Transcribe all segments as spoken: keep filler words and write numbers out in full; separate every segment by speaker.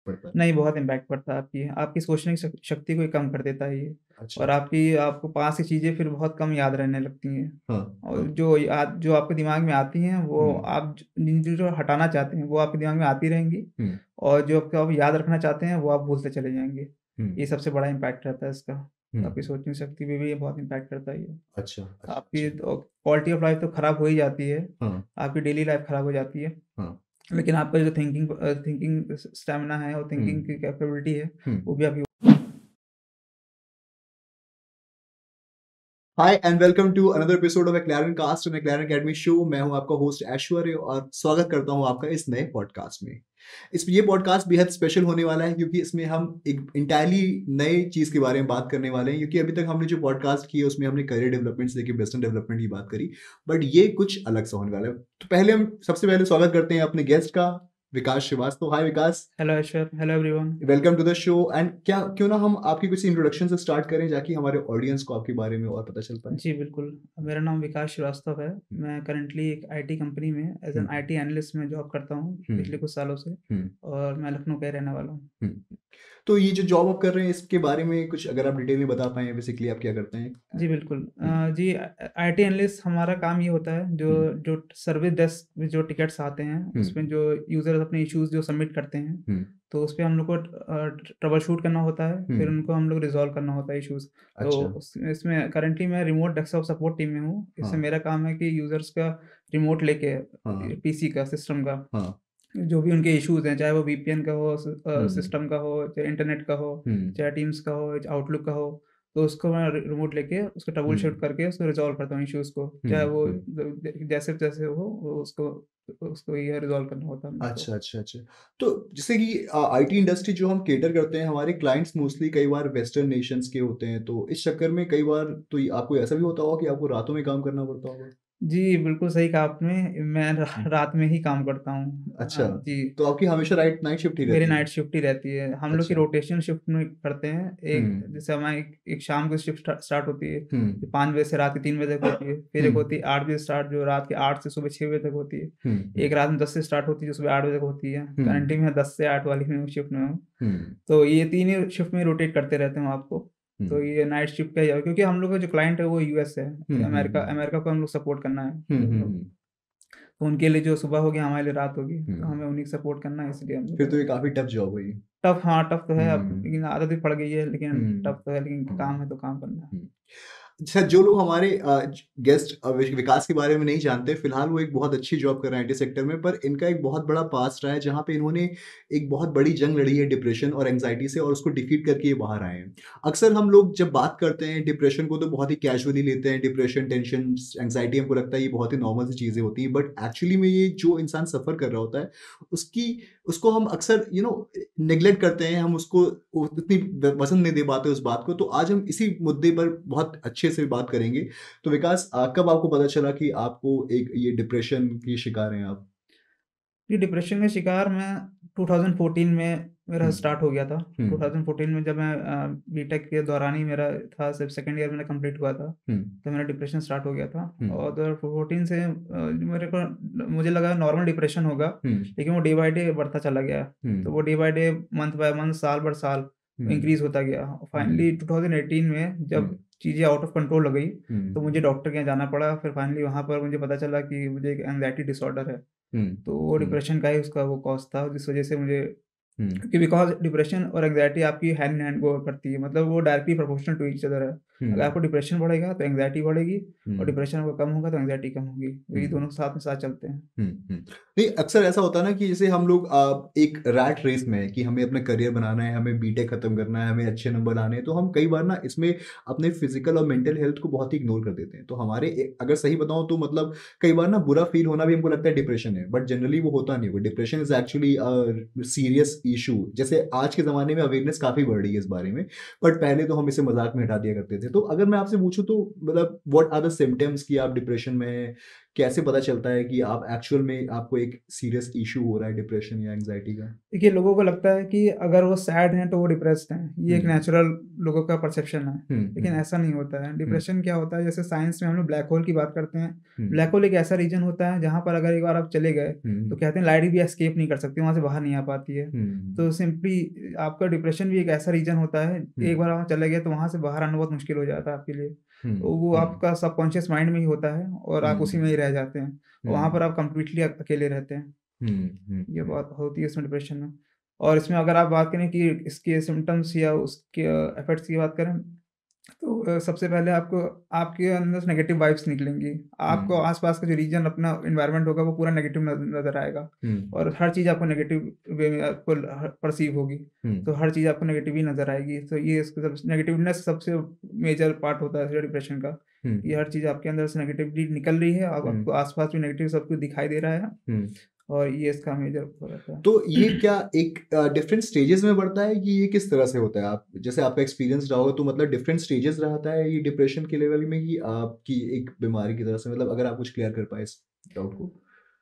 Speaker 1: पड़ता है?
Speaker 2: नहीं, बहुत इम्पैक्ट पड़ता है आपकी आपकी सोचने की शक शक्ति को ही कम कर देता है ये।
Speaker 1: अच्छा।
Speaker 2: और आपकी आपको पास की चीज़ें फिर बहुत कम याद रहने लगती हैं।
Speaker 1: हाँ,
Speaker 2: और
Speaker 1: हाँ।
Speaker 2: जो याद जो आपके दिमाग में आती हैं, वो
Speaker 1: हुँ,
Speaker 2: आप ज जिन चीज़ों को हटाना चाहते हैं, वो आपके दिमाग में आती रहेंगी,
Speaker 1: हुँ,
Speaker 2: और जो आपको आप याद रखना चाहते हैं, वो आप भूलते चले जाएँगे।
Speaker 1: हुँ,
Speaker 2: ये सबसे बड़ा इम्पैक्ट रहता है इसका।
Speaker 1: हुँ।
Speaker 2: आपकी सोचने की शक्ति पे भी ये बहुत इम्पैक्ट करता है ये।
Speaker 1: अच्छा, अच्छा,
Speaker 2: आपकी
Speaker 1: अच्छा।
Speaker 2: तो क्वालिटी ऑफ लाइफ़ तो खराब हो ही जाती है,
Speaker 1: हाँ,
Speaker 2: आपकी डेली लाइफ़ खराब हो जाती है।
Speaker 1: हाँ।
Speaker 2: लेकिन आपका जो थिंकिंग अ, थिंकिंग स स्टैमिना है और
Speaker 1: हुँ,
Speaker 2: थिंकिंग की कैपेबिलिटी है,
Speaker 1: हुँ।
Speaker 2: वो भी आपकी।
Speaker 1: Hi and welcome to another episode of एक्लैरन कास्ट एंड एक्लैरन एकेडमी शो। मैं हूं आपका होस्ट ऐश्वर्य और स्वागत करता हूं आपका इस नए पॉडकास्ट में। इस ये पॉडकास्ट बेहद स्पेशल होने वाला है क्योंकि इसमें हम एक इंटायरली नए चीज़ के बारे में बात करने वाले हैं, क्योंकि अभी तक हमने जो पॉडकास्ट किए उसमें हमने करियर डेवलपमेंट से लेकर बिजनेस डेवलपमेंट की बात करी, बट ये कुछ अलग सा होने वाला है। तो पहले हम सबसे पहले स्वागत करते हैं अपने गेस्ट का, Vikas Srivastava. Hi Vikas,
Speaker 2: hello Aishwar, hello everyone.
Speaker 1: Welcome to the show. And क्या क्यों ना हम आपकी कुछ इंट्रोडक्शन से स्टार्ट करें ताकि हमारे ऑडियंस को आपके बारे में और पता चल पाए।
Speaker 2: जी, बिल्कुल। मेरा नाम विकास श्रीवास्तव है।
Speaker 1: हुँ,
Speaker 2: मैं करंटली एक आईटी कंपनी में as
Speaker 1: hmm,
Speaker 2: an IT analyst में जॉब करता हूँ
Speaker 1: हुँ,
Speaker 2: पिछले कुछ सालों से,
Speaker 1: हुँ,
Speaker 2: और मैं लखनऊ का ही रहने वाला हूँ।
Speaker 1: हुँ। तो ये जो जॉब आप कर रहे हैं इसके बारे में कुछ अगर आप डिटेल में बता पाएँ, बेसिकली आप क्या करते हैं?
Speaker 2: जी, बिल्कुल।
Speaker 1: हुँ,
Speaker 2: अ, जी, अ, आईटी एनालिस्ट हमारा काम ये होता है, जो
Speaker 1: हुँ,
Speaker 2: जो सर्विस डेस्क में जो टिकट्स आते हैं,
Speaker 1: हुँ,
Speaker 2: उसमें जो यूज़र्स अपने इश्यूज़ जो सबमिट करते हैं,
Speaker 1: हुँ,
Speaker 2: तो उसपे हम लोग को अ, ट्रबल शूट करना होता है,
Speaker 1: हुँ।
Speaker 2: फिर उनको हम लोग रिज़ॉल्व करना होता है इश्यूज़। तो
Speaker 1: अच्छा,
Speaker 2: उस इसमें करंटली मैं रिमोट डेस्कटॉप सपोर्ट टीम में हूँ। इसमें
Speaker 1: हाँ,
Speaker 2: मेरा काम है कि यूज़र्स का रिमोट लेके
Speaker 1: हाँ,
Speaker 2: पीसी का, सिस्टम का,
Speaker 1: हाँ,
Speaker 2: जो भी उनके इश्यूज़ हैं, चाहे वो वीपीएन का हो, सि अ,
Speaker 1: हुँ,
Speaker 2: सिस्टम का हो, चाहे इंटरनेट का हो,
Speaker 1: हुँ,
Speaker 2: चाहे टीम्स का हो, आउटलुक का हो, तो उसको मैं रि रिमोट लेके उसको ट्रबल
Speaker 1: हुँ,
Speaker 2: शूट करके उसको रिज़ॉल्व करता हूँ इश्यूज़ को।
Speaker 1: हुँ,
Speaker 2: चाहे वो
Speaker 1: हुँ।
Speaker 2: ज ज जैसे-जैसे हो, वो उसको उसको ये रिज़ॉल्व करना होता है मेरे को।
Speaker 1: अच्छा, अच्छा, अच्छा। तो जैसे कि अ, आईटी इंडस्ट्री जो हम कैटर करते हैं, हमारे क्लाइंट्स मोस्टली कई बार वेस्टर्न नेशंस के होते हैं, तो इस चक्कर में कई बार तो ये आपको ऐसा भी होता होगा कि आपको रातों में काम करना पड़ता होगा?
Speaker 2: जी, बिल्कुल सही कहा आपने। मैं र
Speaker 1: हुँ,
Speaker 2: रात में ही काम करता हूँ।
Speaker 1: अच्छा,
Speaker 2: अ, जी।
Speaker 1: तो आपकी हमेशा राइट नाइट शिफ्ट ही
Speaker 2: मेरी
Speaker 1: रहती है?
Speaker 2: नाइट शिफ्ट ही रहती है। हम लोग की
Speaker 1: अच्छा,
Speaker 2: रोटेशन शिफ्ट में करते हैं। एक
Speaker 1: हुँ,
Speaker 2: जैसे हमारी एक एक शाम को शिफ्ट स्टा स्टार्ट होती है,
Speaker 1: हुँ,
Speaker 2: जो पाँच बजे से रात के तीन बजे तक होती है। फिर
Speaker 1: हुँ,
Speaker 2: एक होती है आठ बजे स्टार्ट, जो रात के आठ से सुबह छह बजे तक होती है।
Speaker 1: हुँ, हुँ,
Speaker 2: एक रात में दस से स्टार्ट होती है, जो सुबह आठ बजे तक होती है।
Speaker 1: हुँ,
Speaker 2: करंटली मैं दस से आठ वाली में शिफ्ट में हूँ।
Speaker 1: हुँ,
Speaker 2: तो ये तीन ही शिफ्ट में रोटेट करते रहते हैं आपको।
Speaker 1: हुँ,
Speaker 2: तो ये नाइट शिफ्ट का ही है, क्योंकि हम लोग का जो क्लाइंट है वो यूएस है।
Speaker 1: हुँ, हुँ,
Speaker 2: अमेरिका
Speaker 1: हुँ,
Speaker 2: अमेरिका को हम लोग सपोर्ट करना है।
Speaker 1: हुँ, हुँ,
Speaker 2: तो
Speaker 1: हुँ,
Speaker 2: तो उनके लिए जो सुबह होगी, हमारे लिए रात होगी।
Speaker 1: हुँ।
Speaker 2: तो हमें उन्हीं को सपोर्ट करना है, इसलिए हम लोग
Speaker 1: फिर तो
Speaker 2: को
Speaker 1: ये काफ़ी टफ जॉब हुई।
Speaker 2: टफ, हाँ, टफ तो है अब,
Speaker 1: हुँ,
Speaker 2: लेकिन आदत भी पड़ गई है, लेकिन
Speaker 1: हुँ,
Speaker 2: टफ तो है, लेकिन
Speaker 1: हुँ,
Speaker 2: काम है तो काम करना है।
Speaker 1: हुँ। अच्छा, जो लोग हमारे अ, ज गेस्ट अ, विश विकास के बारे में नहीं जानते, फिलहाल वो एक बहुत अच्छी जॉब कर रहे हैं आईटी सेक्टर में, पर इनका एक बहुत बड़ा पास्ट रहा है, जहाँ पे इन्होंने एक बहुत बड़ी जंग लड़ी है डिप्रेशन और एंग्ज़ायटी से, और उसको डिफीट करके ये बाहर आए हैं। अक्सर हम लोग जब बात करते हैं डिप्रेशन को, तो बहुत ही कैजुअली लेते हैं। डिप्रेशन, टेंशन, एंग्ज़ायटी, हमको लगता है ये बहुत ही नॉर्मल सी चीज़ें होती हैं, बट एक्चुअली में ये जो इंसान सफ़र कर रहा होता है, उसकी उसको हम अक्सर यू नो नेग्लेक्ट करते हैं, हम उसको उ उतनी व वज़न नहीं दे पाते उस बात को। तो आज हम इसी मुद्दे पर बहुत अच्छे से बात करेंगे। तो विकास, अ, कब आपको पता चला कि आपको एक ये डिप्रेशन की शिकार हैं आप?
Speaker 2: ये डिप्रेशन का शिकार मैं ट्वेंटी फ़ोर्टीन में मेरा
Speaker 1: हुँ,
Speaker 2: स्टार्ट हो गया था।
Speaker 1: हुँ,
Speaker 2: ट्वेंटी फ़ोर्टीन में जब मैं अ, बीटेक के दौरान ही मेरा था, सिर्फ सेकंड ईयर मेरा कंप्लीट हुआ था,
Speaker 1: हुँ,
Speaker 2: तो मेरा डिप्रेशन स्टार्ट हो गया था।
Speaker 1: हुँ,
Speaker 2: और ट्वेंटी फ़ोर्टीन से अ, मेरे को मुझे लगा नॉर्मल डिप्रेशन होगा,
Speaker 1: हुँ,
Speaker 2: लेकिन वो डे बाय डे बढ़ता चला गया।
Speaker 1: हुँ,
Speaker 2: तो वो day by day, month by month, साल भर साल
Speaker 1: हुँ,
Speaker 2: इंक्रीज़ होता गया।
Speaker 1: हुँ,
Speaker 2: फाइनली ट्वेंटी एटीन में
Speaker 1: हुँ,
Speaker 2: जब चीज़ें आउट ऑफ कंट्रोल हो गई,
Speaker 1: हुँ,
Speaker 2: तो मुझे डॉक्टर के यहाँ जाना पड़ा। फिर फाइनली वहाँ पर मुझे पता चला कि मुझे एक एंग्ज़ायटी डिसऑर्डर है।
Speaker 1: हुँ,
Speaker 2: तो वो
Speaker 1: हुँ,
Speaker 2: डिप्रेशन का ही उसका वो कॉज़ था, जिस वज़ह से मुझे,
Speaker 1: हुँ,
Speaker 2: क्योंकि बिकॉज़ डिप्रेशन और एंग्ज़ायटी आपकी हैंड इन हैंड गो करती है, मतलब वो directly proportional to each other है। अगर
Speaker 1: हुँ,
Speaker 2: आपको डिप्रेशन बढ़ेगा तो एंग्ज़ायटी बढ़ेगी,
Speaker 1: हुँ,
Speaker 2: और डिप्रेशन आपका कम होगा तो एंग्ज़ायटी कम होगी। तो
Speaker 1: हुँ।
Speaker 2: ये दोनों साथ में साथ चलते हैं।
Speaker 1: हुँ, हुँ। नहीं, अक्सर ऐसा होता है ना कि जैसे हम लोग अ, एक रैट रेस में हैं कि हमें अपना करियर बनाना है, हमें बीटेक खत्म करना है, हमें अच्छे नंबर लाने हैं, तो हम कई बार ना इसमें अपने फिज़िकल और मेंटल हेल्थ को बहुत ही इग्नोर कर देते हैं। तो हमारे ए अगर सही बताऊँ तो मतलब कई बार ना बुरा फ़ील होना भी हमको लगता है डिप्रेशन है, बट जनरली वो होता नहीं है। वो depression is actually uh, serious issue. जैसे आज के ज़माने में अवेयरनेस काफ़ी बढ़ रही है इस बारे में, बट पहले तो हम इसे मज़ाक में हटा दिया करते थे। तो अगर मैं आपसे पूछूँ तो मतलब व्हाट आर द सिम्पटम्स कि आप डिप्रेशन में हैं? कैसे पता चलता है कि आप एक्चुअल में आपको एक सीरियस इश्यू हो रहा है डिप्रेशन या एंग्ज़ायटी का?
Speaker 2: देखिए, लोगों को लगता है कि अगर वो सैड हैं, तो वो डिप्रेस्ड हैं। ये एक
Speaker 1: हुँ।
Speaker 2: नेचुरल लोगों का परसेप्शन है,
Speaker 1: हुँ,
Speaker 2: लेकिन
Speaker 1: हुँ,
Speaker 2: ऐसा नहीं होता है।
Speaker 1: हुँ,
Speaker 2: डिप्रेशन क्या होता है, जैसे साइंस में हम लोग ब्लैक होल की बात करते हैं।
Speaker 1: हुँ,
Speaker 2: ब्लैक होल एक ऐसा रीजन होता है, जहाँ पर अगर एक बार आप चले गए, तो
Speaker 1: हुँ,
Speaker 2: कहते हैं लाइट भी एस्केप नहीं कर सकती, वहाँ से बाहर नहीं आ पाती है।
Speaker 1: हुँ,
Speaker 2: तो सिंपली आपका डिप्रेशन भी एक ऐसा रीजन होता है,
Speaker 1: हुँ,
Speaker 2: एक बार आप चले गए, तो वहाँ से बाहर आना बहुत मुश्किल हो जाता है आपके लिए।
Speaker 1: हुँ,
Speaker 2: तो वो
Speaker 1: हुँ,
Speaker 2: आपका सबकॉन्शियस माइंड में ही होता है और आप उसी
Speaker 1: हुँ,
Speaker 2: में ही रह जाते हैं। और वहाँ
Speaker 1: हुँ,
Speaker 2: पर आप कंप्लीटली अ, अकेले रहते हैं।
Speaker 1: हुँ, हुँ,
Speaker 2: ये
Speaker 1: हुँ,
Speaker 2: बात होती है इसमें डिप्रेशन में। और इसमें अगर आप बात करें कि इसके सिम्पटम्स या उसके अ, इफ़ेक्ट्स की बात करें, तो अ, सबसे पहले आपको आपके अंदर से नेगेटिव वाइब्स निकलेंगी। आपको
Speaker 1: हुँ,
Speaker 2: आस-पास का जो रीजन अपना एनवायरनमेंट होगा वो पूरा नेगेटिव न नज़र आएगा
Speaker 1: हुँ,
Speaker 2: और हर चीज़ आपको नेगेटिव वे में आपको ल पर्सीव होगी।
Speaker 1: हुँ,
Speaker 2: तो हर चीज़ आपको नेगेटिव ही नज़र आएगी। तो ये इसका सब नेगेटिवनेस सबसे मेजर पार्ट होता है डिप्रेशन का।
Speaker 1: हुँ,
Speaker 2: ये हर चीज़ आपके अंदर से नेगेटिविटी निकल रही है, अब
Speaker 1: हुँ,
Speaker 2: आपको आस-पास भी नेगेटिव सब कुछ दिखाई दे रहा है
Speaker 1: हुँ।
Speaker 2: और ये इसका मेजर वो रहता है।
Speaker 1: तो ये क्या एक अ, डिफरेंट स्टेजेस में बढ़ता है कि ये किस तरह से होता है? आप जैसे आपका एक्सपीरियंस रहा होगा तो मतलब डिफरेंट स्टेजेस रहता है ये डिप्रेशन के लेवल में कि आपकी एक बीमारी की तरह से मतलब अगर आप कुछ क्लियर कर पाएँ इस डाउट को?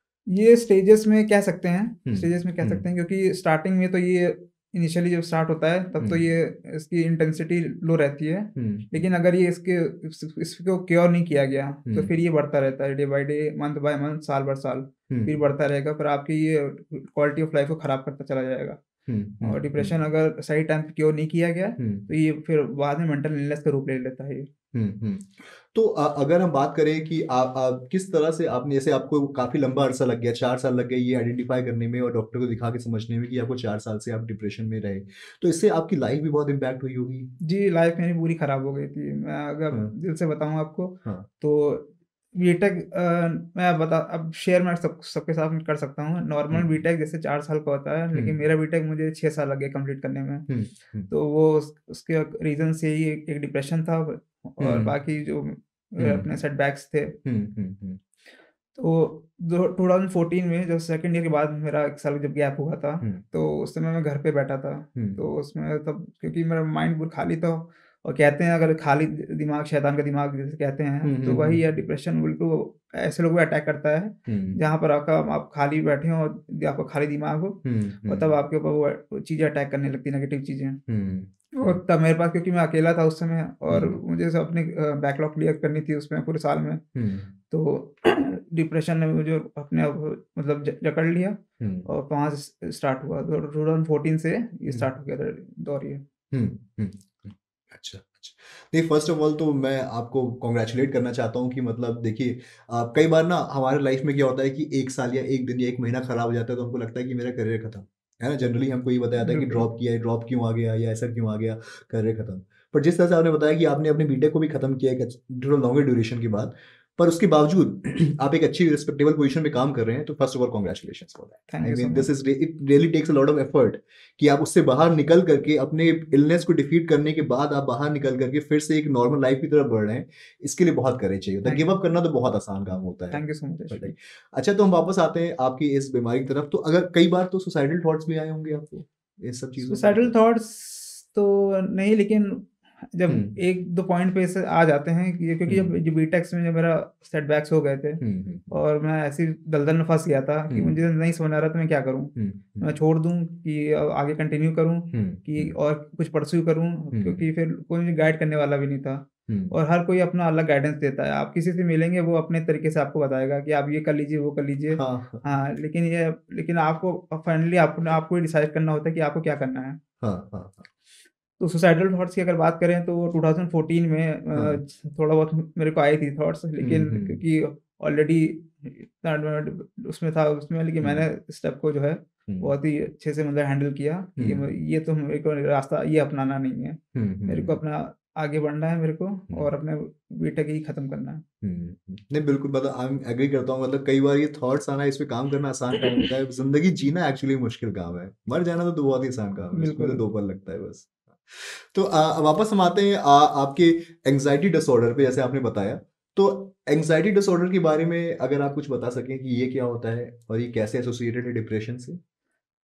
Speaker 2: ये स्टेजेस में कह सकते हैं
Speaker 1: हुँ,
Speaker 2: स्टेजेस में कह
Speaker 1: हुँ,
Speaker 2: सकते हैं क्योंकि स्टार्टिंग में तो ये इनिशियली जब स्टार्ट होता है तब
Speaker 1: हुँ,
Speaker 2: तो ये इसकी इंटेंसिटी लो रहती है।
Speaker 1: हुँ, हुँ,
Speaker 2: लेकिन अगर ये इसके इस इसको क्योर नहीं किया गया तो
Speaker 1: हुँ,
Speaker 2: फिर ये बढ़ता रहता है day by day, month by month, साल भर साल।
Speaker 1: हुँ,
Speaker 2: फिर बढ़ता रहेगा, फिर आपकी ये क्वालिटी ऑफ लाइफ को खराब करता चला जाएगा।
Speaker 1: हुँ, हुँ,
Speaker 2: और
Speaker 1: हुँ,
Speaker 2: डिप्रेशन अगर सही टाइम पे क्योर नहीं किया गया
Speaker 1: हुँ।
Speaker 2: तो ये फिर बाद में मेंटल इलनेस का रूप ले लेता है ये।
Speaker 1: हुँ, हुँ। तो अ, अगर हम बात करें कि आप आप किस तरह से आपने जैसे आपको काफ़ी लंबा अरसा लग गया, चार साल लग गए ये आइडेंटिफ़ाई करने में और डॉक्टर को दिखा के समझने में कि आपको चार साल से आप डिप्रेशन में रहे। तो इससे आपकी लाइफ़ भी बहुत इम्पैक्ट हुई होगी?
Speaker 2: जी, लाइफ़ मेरी पूरी ख़राब हो गई थी। मैं अगर
Speaker 1: हाँ,
Speaker 2: दिल से बताऊँ आपको
Speaker 1: हाँ।
Speaker 2: तो बीटेक अ, मैं बता अब शेयर मैं सब सबके साथ कर सकता हूँ।
Speaker 1: हुँ,
Speaker 2: नॉर्मल बीटेक जैसे चार साल का होता है,
Speaker 1: हुँ,
Speaker 2: लेकिन मेरा बीटेक मुझे छह साल लग गए कंप्लीट करने में।
Speaker 1: हुँ, हुँ,
Speaker 2: तो वो उस उसके रीज़न से ही एक एक डिप्रेशन था और
Speaker 1: हुँ,
Speaker 2: बाकी जो
Speaker 1: हुँ,
Speaker 2: अ, अपने सेटबैक्स थे।
Speaker 1: हुँ, हुँ, हुँ,
Speaker 2: तो दो ट्वेंटी फ़ोर्टीन में जब सेकंड ईयर के बाद मेरा एक साल जब गैप हुआ था,
Speaker 1: हुँ,
Speaker 2: तो उस समय मैं घर पे बैठा था।
Speaker 1: हुँ,
Speaker 2: तो उसमें तब क्योंकि मेरा माइंड पूरा खाली था और कहते हैं अगर खाली द दिमाग शैतान का दिमाग जिसे कहते हैं,
Speaker 1: हुँ,
Speaker 2: तो
Speaker 1: हुँ,
Speaker 2: वही है
Speaker 1: हुँ,
Speaker 2: डिप्रेशन बिल्कुल ऐसे लोगों को अटैक करता है,
Speaker 1: हुँ,
Speaker 2: जहाँ पर आपका आप खाली बैठे हों और आपका खाली दिमाग हो
Speaker 1: हुँ,
Speaker 2: और तब
Speaker 1: हुँ,
Speaker 2: आपके ऊपर वो वो चीज़ें अटैक करने लगती हैं, नेगेटिव चीज़ें।
Speaker 1: हुँ,
Speaker 2: और तब मेरे पास क्योंकि मैं अकेला था उस समय
Speaker 1: हुँ,
Speaker 2: और मुझे सब अपनी अ, बैकलॉग क्लियर करनी थी उसमें पूरे साल में।
Speaker 1: हुँ,
Speaker 2: तो डिप्रेशन ने मुझे अपने आप मतलब ज जकड़ लिया
Speaker 1: हुँ,
Speaker 2: और वहाँ से स्टार्ट हुआ। तो ट्वेंटी फ़ोर्टीन से ये
Speaker 1: हुँ।
Speaker 2: स्टार्ट हो गया था दौर ये।
Speaker 1: हुँ, हुँ, हुँ। अच्छा, अच्छा। नहीं फ़र्स्ट ऑफ ऑल तो मैं आपको कांग्रेचुलेट करना चाहता हूँ कि मतलब देखिए अ, कई बार ना हमारे लाइफ़ में क्या होता है कि एक साल या एक दिन या एक महीना खराब हो जाता है तो हमको लगता है कि मेरा करियर खत्म। है ना? जनरली हमको ये बताया जाता है कि
Speaker 2: बिल्कुल।
Speaker 1: ड्रॉप किया है, ड्रॉप क्यों आ गया या ऐसा क्यों आ गया, करियर खत्म। पर जिस तरह से आपने बताया कि आपने अपने बीटेक को भी खत्म किया एक अच्छ थोड़ा लॉन्गर ड्यूरेशन के बाद, पर उसके बावजूद आप एक अच्छी रिस्पेक्टेबल पोज़ीशन में काम कर रहे हैं तो first of all congratulations for that.
Speaker 2: Thank
Speaker 1: I
Speaker 2: you so
Speaker 1: mean this
Speaker 2: much.
Speaker 1: Is रि it really takes a lot of effort कि आप उससे बाहर निकल करके अपने इलनेस को डिफीट करने के बाद आप बाहर निकल करके फिर से एक नॉर्मल लाइफ की तरफ बढ़ रहे हैं, इसके लिए बहुत करेज चाहिए होता है।
Speaker 2: Thank
Speaker 1: give
Speaker 2: you.
Speaker 1: अप करना तो बहुत आसान काम होता है।
Speaker 2: थैंक यू सो मच
Speaker 1: बताइए।
Speaker 2: एक्चुअली।
Speaker 1: अच्छा तो हम वापस आते हैं आपकी इस बीमारी की तरफ, तो अगर कई बार तो सुसाइडल थॉट्स भी आए होंगे आपको, ये सब चीज़ों को
Speaker 2: सुसाइडल
Speaker 1: लेकर?
Speaker 2: थॉट्स तो नहीं, लेकिन जब
Speaker 1: हुँ,
Speaker 2: एक दो पॉइंट पे ऐसे आ जाते हैं कि क्योंकि
Speaker 1: हुँ,
Speaker 2: जब जो बीटेक्स में जब मेरा सेटबैक्स हो गए थे
Speaker 1: हुँ, हुँ, हुँ,
Speaker 2: और मैं ऐसी दलदल में फँस गया था कि
Speaker 1: हुँ,
Speaker 2: मुझे नहीं समझ आ रहा था मैं क्या करूँ?
Speaker 1: हुँ, हुँ,
Speaker 2: मैं छोड़ दूँ कि अ, आगे कंटिन्यू करूँ
Speaker 1: हुँ,
Speaker 2: कि
Speaker 1: हुँ,
Speaker 2: और कुछ परस्यू करूँ?
Speaker 1: हुँ,
Speaker 2: क्योंकि फिर कोई मुझे गाइड करने वाला भी नहीं था
Speaker 1: हुँ,
Speaker 2: और हर कोई अपना अलग गाइडेंस देता है। आप किसी से मिलेंगे वो अपने तरीके से आपको बताएगा कि आप ये कर लीजिए, वो कर लीजिए।
Speaker 1: हाँ, हाँ,
Speaker 2: हाँ, लेकिन ये लेकिन आपको फाइनली आपने आपको ही डिसाइड करना होता है कि आपको क्या करना है।
Speaker 1: हाँ, हाँ, हाँ,
Speaker 2: तो सुसाइडल थॉट्स की अगर बात करें तो ट्वेंटी फ़ोर्टीन में
Speaker 1: हाँ,
Speaker 2: अ, थोड़ा बहुत मेरे को आई थी थॉट्स,
Speaker 1: हुँ,
Speaker 2: लेकिन
Speaker 1: हुँ,
Speaker 2: क्योंकि ऑलरेडी इतना एडवांस उसमें था उसमें, लेकिन
Speaker 1: हुँ,
Speaker 2: मैंने स्टेप को जो है
Speaker 1: हुँ,
Speaker 2: बहुत ही अच्छे से मतलब हैंडल किया कि ये म
Speaker 1: हुँ,
Speaker 2: ये तो मेरे को रास्ता ये अपनाना नहीं है।
Speaker 1: हुँ,
Speaker 2: मेरे को
Speaker 1: हुँ,
Speaker 2: अपना आगे बढ़ना है मेरे को
Speaker 1: हुँ।
Speaker 2: और अपने बीटेक ही खत्म करना है।
Speaker 1: हुँ, हुँ। नहीं बिल्कुल मतलब आई एम एग्री करता हूँ मतलब कई बार ये थॉट्स आना इस पे काम करना आसान काम होता है, ज़िंदगी जीना एक्चुअली मुश्किल काम है। मर जाना तो तो बहुत ही आसान काम है, उसमें तो
Speaker 2: बिल्कुल।
Speaker 1: दो पल लगता है बस। तो अ, वापस हम आते हैं अ, आपके एंग्ज़ायटी डिसऑर्डर पे जैसे आपने बताया। तो एंग्ज़ायटी डिसऑर्डर के बारे में अगर आप कुछ बता सकें कि ये क्या होता है और ये कैसे एसोसिएटेड है डिप्रेशन से?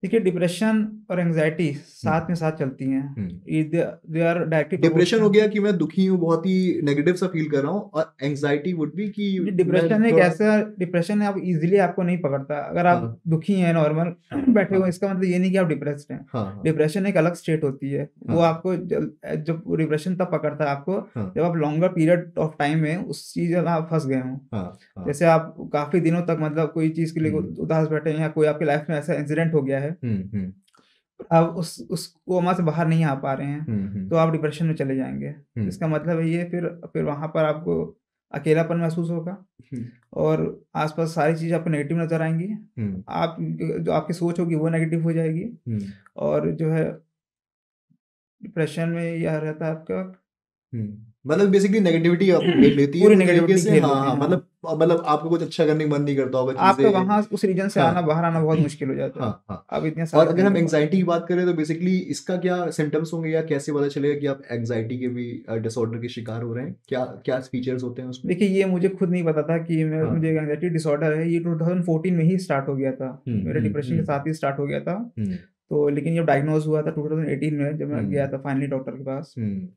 Speaker 2: देखिए डिप्रेशन और एंग्जायटी
Speaker 1: हुँ,
Speaker 2: साथ में साथ चलती हैं।
Speaker 1: हुँ।
Speaker 2: ये they they are directly
Speaker 1: depression हो
Speaker 2: प्रोपोर्शनल।
Speaker 1: गया कि मैं दुखी हूँ, बहुत ही नेगेटिव सा फ़ील कर रहा हूँ और एंग्ज़ायटी वुड बी कि
Speaker 2: जी,
Speaker 1: मैं
Speaker 2: डिप्रेशन एक
Speaker 1: थोड़ा
Speaker 2: ऐसा डिप्रेशन है, आप ईज़िली आपको नहीं पकड़ता। अगर आप
Speaker 1: हाँ,
Speaker 2: दुखी हैं नॉर्मल बैठे हुए
Speaker 1: हाँ,
Speaker 2: हैं, इसका मतलब ये नहीं कि आप डिप्रेस्ड हैं।
Speaker 1: हाँ, हाँ,
Speaker 2: डिप्रेशन एक अलग स्टेट होती है। वो
Speaker 1: हाँ,
Speaker 2: आपको जल अ, जब डिप्रेशन तब पकड़ता है आपको
Speaker 1: हाँ,
Speaker 2: जब आप लॉन्गर पीरियड ऑफ टाइम में उस चीज़ में आप फँस गए हों।
Speaker 1: हाँ, हाँ।
Speaker 2: जैसे आप काफ़ी दिनों तक मतलब कोई चीज़ के लिए उ
Speaker 1: हुँ,
Speaker 2: उदास बैठे हैं या कोई आपकी लाइफ़ में ऐसा इंसिडेंट हो गया है,
Speaker 1: हुँ, हुँ,
Speaker 2: आप उस उस कोमा से बाहर नहीं आ पा रहे हैं,
Speaker 1: हुँ, हुँ,
Speaker 2: तो आप डिप्रेशन में चले जाएँगे।
Speaker 1: हुँ,
Speaker 2: इसका मतलब है ये फिर फिर वहाँ पर आपको अकेलापन महसूस होगा
Speaker 1: हुँ,
Speaker 2: और आस-पास सारी चीज़ें आपको नेगेटिव नज़र आएँगी।
Speaker 1: हुँ,
Speaker 2: आप जो आपकी सोच होगी वो नेगेटिव हो जाएगी
Speaker 1: हुँ,
Speaker 2: और जो है डिप्रेशन में यह रहता है आपका
Speaker 1: हुँ। मतलब बेसिकली नेगेटिविटी आपको घेर लेती है
Speaker 2: पूरी
Speaker 1: वो तरीके
Speaker 2: नेगेटिविटी
Speaker 1: से
Speaker 2: घेर
Speaker 1: हाँ,
Speaker 2: लेती है,
Speaker 1: हाँ,
Speaker 2: हाँ।
Speaker 1: मतलब अ, मतलब आपको कुछ अच्छा करने का मन नहीं करता होगा
Speaker 2: आपका
Speaker 1: चीज़ें
Speaker 2: वहाँ उस रीजन से आना
Speaker 1: हाँ।
Speaker 2: बाहर आना बहुत मुश्किल हो जाता है।
Speaker 1: हाँ, हाँ।
Speaker 2: आप इतने
Speaker 1: और
Speaker 2: साल से
Speaker 1: अगर
Speaker 2: नहीं
Speaker 1: हम
Speaker 2: कर पाते।
Speaker 1: एंग्ज़ायटी की बात करें तो बेसिकली इसका क्या सिम्पटम्स होंगे या कैसे पता चलेगा कि आप एंग्ज़ायटी के भी अ, डिसऑर्डर के शिकार हो रहे हैं? क्या क्या फीचर्स होते हैं उसमें?
Speaker 2: देखिए, ये मुझे खुद नहीं पता था कि मैं
Speaker 1: हाँ।
Speaker 2: मुझे एंग्ज़ायटी डिसऑर्डर है, ये ट्वेंटी फ़ोर्टीन में ही स्टार्ट हो गया था।
Speaker 1: हुँ,
Speaker 2: मेरे
Speaker 1: हुँ,
Speaker 2: डिप्रेशन के
Speaker 1: हुँ,
Speaker 2: साथ ही स्टार्ट हो गया था।
Speaker 1: हुँ,
Speaker 2: तो लेकिन जब डायग्नोज़ हुआ था ट्वेंटी एटीन में जब मैं गया
Speaker 1: हुँ,
Speaker 2: था फाइनली डॉक्टर के पास।
Speaker 1: हुँ,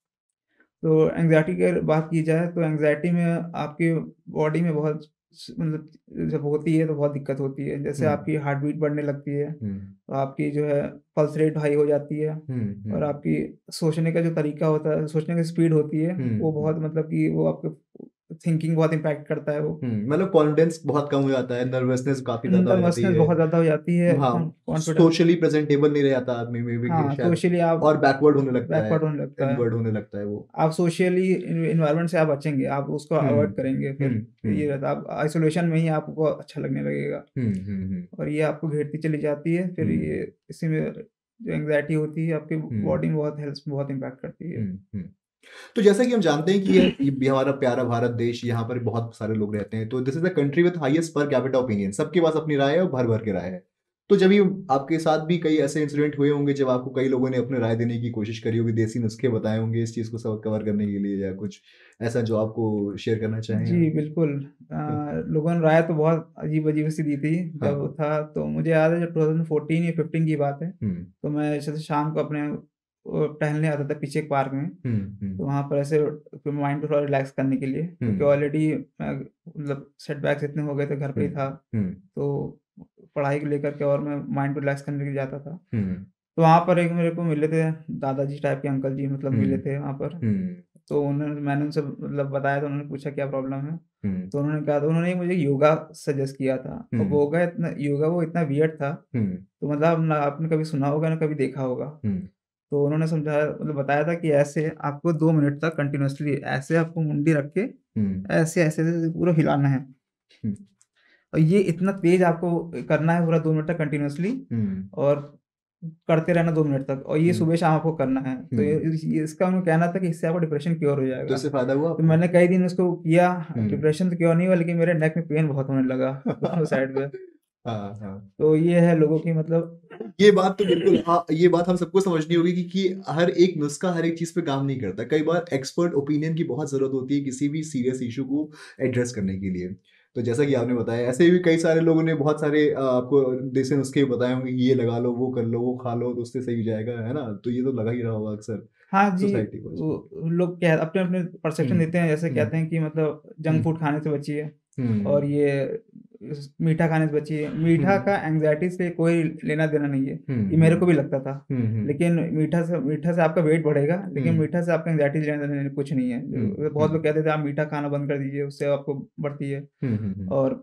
Speaker 2: तो एंग्ज़ायटी की अगर बात की जाए तो एंग्ज़ायटी में आपकी बॉडी में बहुत स मतलब जब होती है तो बहुत दिक्कत होती है। जैसे
Speaker 1: हुँ,
Speaker 2: आपकी हार्ट बीट बढ़ने लगती है,
Speaker 1: हुँ,
Speaker 2: तो आपकी जो है पल्स रेट हाई हो जाती है
Speaker 1: हुँ,
Speaker 2: और
Speaker 1: हुँ,
Speaker 2: आपकी सोचने का जो तरीका होता है, सोचने की स्पीड होती है,
Speaker 1: हुँ,
Speaker 2: वो
Speaker 1: हुँ।
Speaker 2: बहुत मतलब कि वो आपके थिंकिंग बहुत इम्पैक्ट करता है वो।
Speaker 1: हुँ, मतलब कॉन्फिडेंस बहुत कम हो जाता है, नर्वसनेस काफ़ी ज़्यादा हो जाती
Speaker 2: नर्वसनेस
Speaker 1: है।
Speaker 2: बहुत ज़्यादा हो जाती है, कॉन
Speaker 1: हाँ,
Speaker 2: कॉन्फिडेंस
Speaker 1: सोशली प्रेज़ेंटेबल नहीं रह जाता आदमी में भी कि
Speaker 2: हाँ,
Speaker 1: शायद
Speaker 2: सोशली आप
Speaker 1: और बैकवर्ड होने लगता है,
Speaker 2: बैकवर्ड होने लगता है।
Speaker 1: इनवर्ड होने लगता है वो।
Speaker 2: आप सोशली एन एनवायरनमेंट से आप बचेंगे, आप उसको
Speaker 1: हुँ,
Speaker 2: अवॉइड करेंगे
Speaker 1: हुँ,
Speaker 2: फिर ये
Speaker 1: हुँ,
Speaker 2: रहता है, आप आइसोलेशन में ही आपको अच्छा लगने लगेगा
Speaker 1: हुँ, हुँ, हुँ,
Speaker 2: और ये आपको घेरती चली जाती है, फिर
Speaker 1: हुँ,
Speaker 2: ये इसी में जो एंग्ज़ायटी होती है आपकी
Speaker 1: हुँ,
Speaker 2: बॉडी में बहुत हेल्थ में बहुत इम्पैक्ट करती है।
Speaker 1: हुँ, हुँ। तो जैसा कि हम जानते हैं कि ये ये भी हमारा प्यारा भारत देश, यहाँ पर बहुत सारे लोग रहते हैं, तो this is the country with highest per capita opinion सबके पास अपनी राय है और भर-भर के राय है। तो जब ये आपके साथ भी कई ऐसे इंसिडेंट हुए होंगे जब आपको कई लोगों ने अपनी राय देने की कोशिश करी होगी, देसी नुस्खे बताए होंगे इस चीज़ को सब कवर करने के लिए या कुछ ऐसा जो आपको शेयर करना चाहें
Speaker 2: जी,
Speaker 1: आप?
Speaker 2: बिल्कुल। अ,
Speaker 1: हुँ,
Speaker 2: लोगों ने राय तो बहुत अजीब-अजीब सी दी थी
Speaker 1: हाँ।
Speaker 2: जब था तो मुझे याद है जब ट्वेंटी फ़ोर्टीन या फ़िफ़्टीन की बात है,
Speaker 1: हुँ,
Speaker 2: तो मैं जैसे शाम को अपने अ, टहलने आता था पीछे एक पार्क में।
Speaker 1: हुँ,
Speaker 2: तो
Speaker 1: हुँ,
Speaker 2: वहाँ पर ऐसे फिर माइंड को थोड़ा रिलैक्स करने के लिए
Speaker 1: हुँ,
Speaker 2: क्योंकि ऑलरेडी मैं मतलब सेटबैक्स इतने हो गए थे, घर पे
Speaker 1: हुँ,
Speaker 2: ही था,
Speaker 1: हुँ,
Speaker 2: तो पढ़ाई को लेकर के और मैं माइंड को रिलैक्स करने के लिए जाता था।
Speaker 1: हुँ,
Speaker 2: तो वहाँ पर एक मेरे को मिले थे दादाजी टाइप के अंकल जी मतलब
Speaker 1: हुँ,
Speaker 2: मिले थे वहाँ पर।
Speaker 1: हुँ,
Speaker 2: तो उन्होंने मैंने उनसे मतलब बताया तो उन्होंने पूछा क्या प्रॉब्लम है?
Speaker 1: हुँ,
Speaker 2: तो उन्होंने कहा तो उन्होंने मुझे योगा सजेस्ट किया था
Speaker 1: हुँ,
Speaker 2: और वोगा इतना योगा वो इतना वियर्ड था,
Speaker 1: हुँ,
Speaker 2: तो मतलब ना आपने कभी सुना होगा ना कभी देखा होगा।
Speaker 1: हुँ,
Speaker 2: तो उन्होंने समझाया मतलब बताया था कि ऐसे आपको दो मिनट तक कंटिन्यूअसली ऐसे आपको मुंडी रख के
Speaker 1: हुँ,
Speaker 2: ऐसे, ऐसे, ऐसे पूरा हिलाना है
Speaker 1: हुँ,
Speaker 2: और ये इतना तेज़ आपको करना है पूरा दो मिनट तक कंटिन्यूअसली
Speaker 1: हुँ,
Speaker 2: और करते रहना दो मिनट तक और ये
Speaker 1: हुँ,
Speaker 2: सुबह-शाम आपको करना है। तो ये
Speaker 1: हुँ।
Speaker 2: इस ये इसका उन्होंने कहना था कि इससे आपका डिप्रेशन क्योर हो
Speaker 1: तो
Speaker 2: जाएगा।
Speaker 1: इससे फ़ायदा हुआ
Speaker 2: तो
Speaker 1: आपको?
Speaker 2: मैंने कई दिन इसको किया,
Speaker 1: हुँ।
Speaker 2: डिप्रेशन तो क्योर नहीं हुआ लेकिन मेरे नेक में पेन बहुत होने लगा दोनों साइड पे।
Speaker 1: हाँ, हाँ।
Speaker 2: तो ये है लोगों की मतलब
Speaker 1: ये बात तो बिल्कुल हाँ, ये बात हम सबको समझनी होगी कि कि हर एक नुस्ख़ा हर एक चीज़ पे काम नहीं करता। कई बार एक्सपर्ट ओपिनियन की बहुत ज़रूरत होती है किसी भी सीरियस इश्यू को एड्रेस करने के लिए। तो जैसा कि आपने बताया ऐसे भी कई सारे लोगों ने बहुत सारे अ, आपको देसी नुस्खे बताए होंगे कि ये लगा लो, वो कर लो, वो खा लो तो उससे सही हो जाएगा, है ना? तो ये तो लगा ही रहा होगा अक्सर
Speaker 2: हाँ जी,
Speaker 1: सोसाइटी को इसमें।
Speaker 2: वो लोग क्या अपने-अपने
Speaker 1: हुँ,
Speaker 2: परसेप्शन देते हैं, जैसे
Speaker 1: हुँ,
Speaker 2: कहते हैं कि मतलब जंक
Speaker 1: हुँ,
Speaker 2: फूड खाने से बचिए और
Speaker 1: हुँ,
Speaker 2: ये इस मीठा खाने से बचिए।
Speaker 1: हुँ,
Speaker 2: मीठा का एंग्ज़ायटी से कोई लेना-देना नहीं है,
Speaker 1: हुँ,
Speaker 2: ये मेरे
Speaker 1: हुँ,
Speaker 2: को भी लगता था।
Speaker 1: हुँ, हुँ,
Speaker 2: लेकिन मीठा से मीठा से आपका वेट बढ़ेगा, लेकिन
Speaker 1: हुँ,
Speaker 2: मीठा से आपका एंग्ज़ायटी लेना-देना कुछ नहीं है।
Speaker 1: हुँ,
Speaker 2: जो बहुत लोग
Speaker 1: हुँ,
Speaker 2: कहते थे आप मीठा खाना बंद कर दीजिए, उससे आपको बढ़ती है
Speaker 1: हुँ, हुँ, हुँ,
Speaker 2: और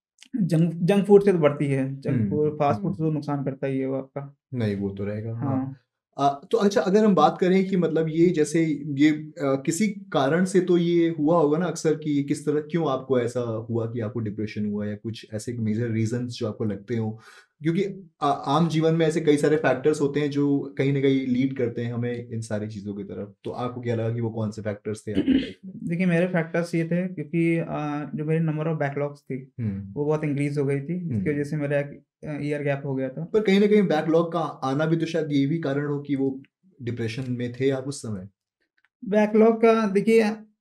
Speaker 2: जंक जंक फूड से तो बढ़ती है।
Speaker 1: हुँ,
Speaker 2: जंक फूड, फास्ट फूड
Speaker 1: हुँ।
Speaker 2: से तो नुकसान करता ही है वो आपका।
Speaker 1: नहीं, वो तो रहेगा, हाँ।
Speaker 2: हाँ।
Speaker 1: अ, तो अच्छा अगर हम बात करें कि मतलब ये जैसे ये अ, किसी कारण से तो ये हुआ होगा ना अक्सर कि किस तरह क्यों आपको ऐसा हुआ कि आपको डिप्रेशन हुआ या कुछ ऐसे मेजर रीज़न्स जो आपको लगते हों? क्योंकि अ, आम जीवन में ऐसे कई सारे फैक्टर्स होते हैं जो कहीं न कहीं लीड करते हैं हमें इन सारी चीज़ों की तरफ। तो आपको क्या लगा कि वो कौन से फैक्टर्स थे आपकी लाइफ़ में?
Speaker 2: देखिए, मेरे फैक्टर्स ये थे क्योंकि अ, जो मेरी नंबर ऑफ बैकलॉग्स थी,
Speaker 1: हुँ,
Speaker 2: वो बहुत इंक्रीज़ हो गई थी,
Speaker 1: हुँ।
Speaker 2: जिसकी वज़ह से मेरा एक अ, ईयर गैप हो गया था।
Speaker 1: पर कहीं न कहीं बैकलॉग का आना भी तो शायद ये भी कारण हो कि वो डिप्रेशन में थे आप उस समय?
Speaker 2: बैकलॉग का देखिए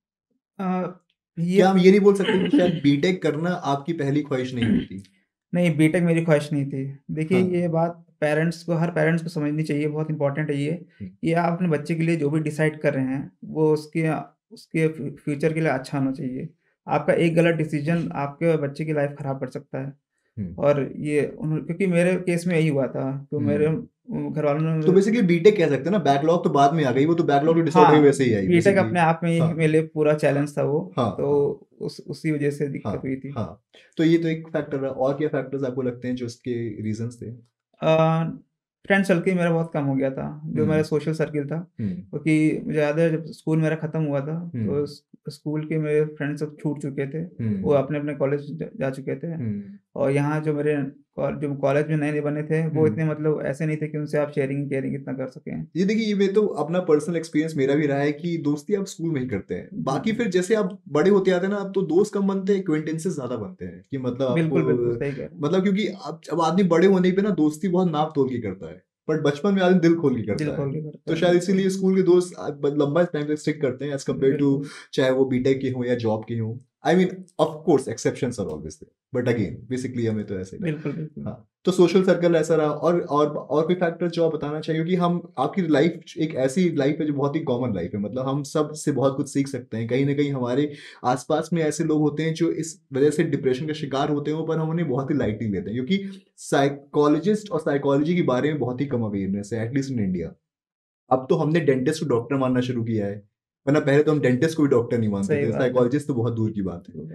Speaker 2: अ, ये
Speaker 1: क्या हम ये नहीं बोल सकते कि शायद बीटेक करना आपकी पहली ख्वाहिश नहीं होती?
Speaker 2: नहीं, बीटेक मेरी ख्वाहिश नहीं थी। देखिए,
Speaker 1: हाँ।
Speaker 2: ये बात पेरेंट्स को हर पेरेंट्स को समझनी चाहिए, बहुत इम्पोर्टेंट है ये,
Speaker 1: हुँ।
Speaker 2: कि आप अपने बच्चे के लिए जो भी डिसाइड कर रहे हैं, वो उसके उसके फ्यू फ्यूचर के लिए अच्छा होना चाहिए। आपका एक गलत डिसीज़न आपके बच्चे की लाइफ़ ख़राब कर सकता है।
Speaker 1: हुँ।
Speaker 2: और ये उन्हों क्योंकि मेरे केस में यही हुआ था, तो मेरे
Speaker 1: हुँ।
Speaker 2: उम, घरवालों ने
Speaker 1: तो
Speaker 2: मेरे
Speaker 1: बेसिकली बीटेक कह सकते हैं ना, बैकलॉग तो बाद में आ गई, वो तो बैकलॉग तो डिसऑर्डर की
Speaker 2: हाँ,
Speaker 1: वजह से ही आई
Speaker 2: बीटेक
Speaker 1: बेसिकली।
Speaker 2: अपने आप में ही
Speaker 1: हाँ,
Speaker 2: मेरे लिए पूरा चैलेंज था वो,
Speaker 1: हाँ, हाँ,
Speaker 2: तो उस उसी वजह से दिक्कत
Speaker 1: हाँ,
Speaker 2: हुई थी।
Speaker 1: हाँ। तो ये तो एक फैक्टर रहा, और क्या फैक्टर्स आपको लगते हैं जो इसके रीज़न्स थे?
Speaker 2: अ, फ्रेंड सर्किल मेरा बहुत कम हो गया था, जो मेरा
Speaker 1: हुँ,
Speaker 2: सोशल सर्किल था,
Speaker 1: हुँ,
Speaker 2: क्योंकि मुझे याद है जब स्कूल मेरा खत्म हुआ था,
Speaker 1: हुँ,
Speaker 2: तो स स्कूल के मेरे फ्रेंड्स सब छूट चुके थे, वो
Speaker 1: हुँ,
Speaker 2: अपने-अपने कॉलेज ज जा चुके थे।
Speaker 1: हुँ,
Speaker 2: और यहाँ जो मेरे कॉ जो कॉलेज में नए-नए बने थे, वो
Speaker 1: हुँ।
Speaker 2: इतने मतलब ऐसे नहीं थे कि उनसे आप शेयरिंग केयरिंग इतना कर सकें।
Speaker 1: ये देखिए, ये मैं तो अपना पर्सनल एक्सपीरियंस मेरा भी रहा है कि दोस्ती आप स्कूल में ही करते हैं।
Speaker 2: जी,
Speaker 1: बाकी
Speaker 2: जी।
Speaker 1: फिर जैसे आप बड़े होते आते हैं ना, अब तो दोस्त कम बनते हैं, एक्विनेंटेंसेस ज़्यादा बनते हैं कि मतलब आपको
Speaker 2: बिल्कुल, बिल्कुल, सही कह रहे हैं।
Speaker 1: मतलब क्योंकि अब अब आदमी बड़े होने पे ना दोस्ती बहुत नाप-तोल के करता है। बट बचपन में आदमी दिल खोल के
Speaker 2: दिल
Speaker 1: करता है।
Speaker 2: खोल के
Speaker 1: तो
Speaker 2: करता है,
Speaker 1: शायद
Speaker 2: बिल्कुल।
Speaker 1: इसीलिए स्कूल के दोस्त अ, ब लंबा टाइम तक स्टिक करते हैं एज़ कम्पेयर टू
Speaker 2: बिल्कुल,
Speaker 1: चाहे वो बीटेक के हों या जॉब के हों। I mean of course exceptions are always there but again basically हमें तो ऐसे ही
Speaker 2: बिल्कुल,
Speaker 1: लगा।
Speaker 2: बिल्कुल।
Speaker 1: हाँ, तो सोशल सर्कल ऐसा रहा और और और कोई फैक्टर जो आप बताना चाहिए कि हम आपकी लाइफ एक ऐसी लाइफ है जो बहुत ही कॉमन लाइफ है मतलब हम सब से बहुत कुछ सीख सकते हैं कहीं ना कहीं हमारे आसपास में ऐसे लोग होते हैं जो इस वजह से डिप्रेशन का शिकार होते हैं पर हम उन्हें बहुत ही लाइटली लेते हैं क्योंकि साइकोलॉजिस्ट और साइकोलॉजी के बारे में बहुत ही कम अवेयरनेस है एटलीस्ट इन इंडिया। अब तो हमने डेंटिस्ट को डॉक्टर मानना शुरू किया है वरना पहले तो हम डेंटिस्ट को भी डॉक्टर नहीं मानते
Speaker 2: सही
Speaker 1: थे
Speaker 2: बात है।
Speaker 1: साइकोलॉजिस्ट तो बहुत दूर की बात है।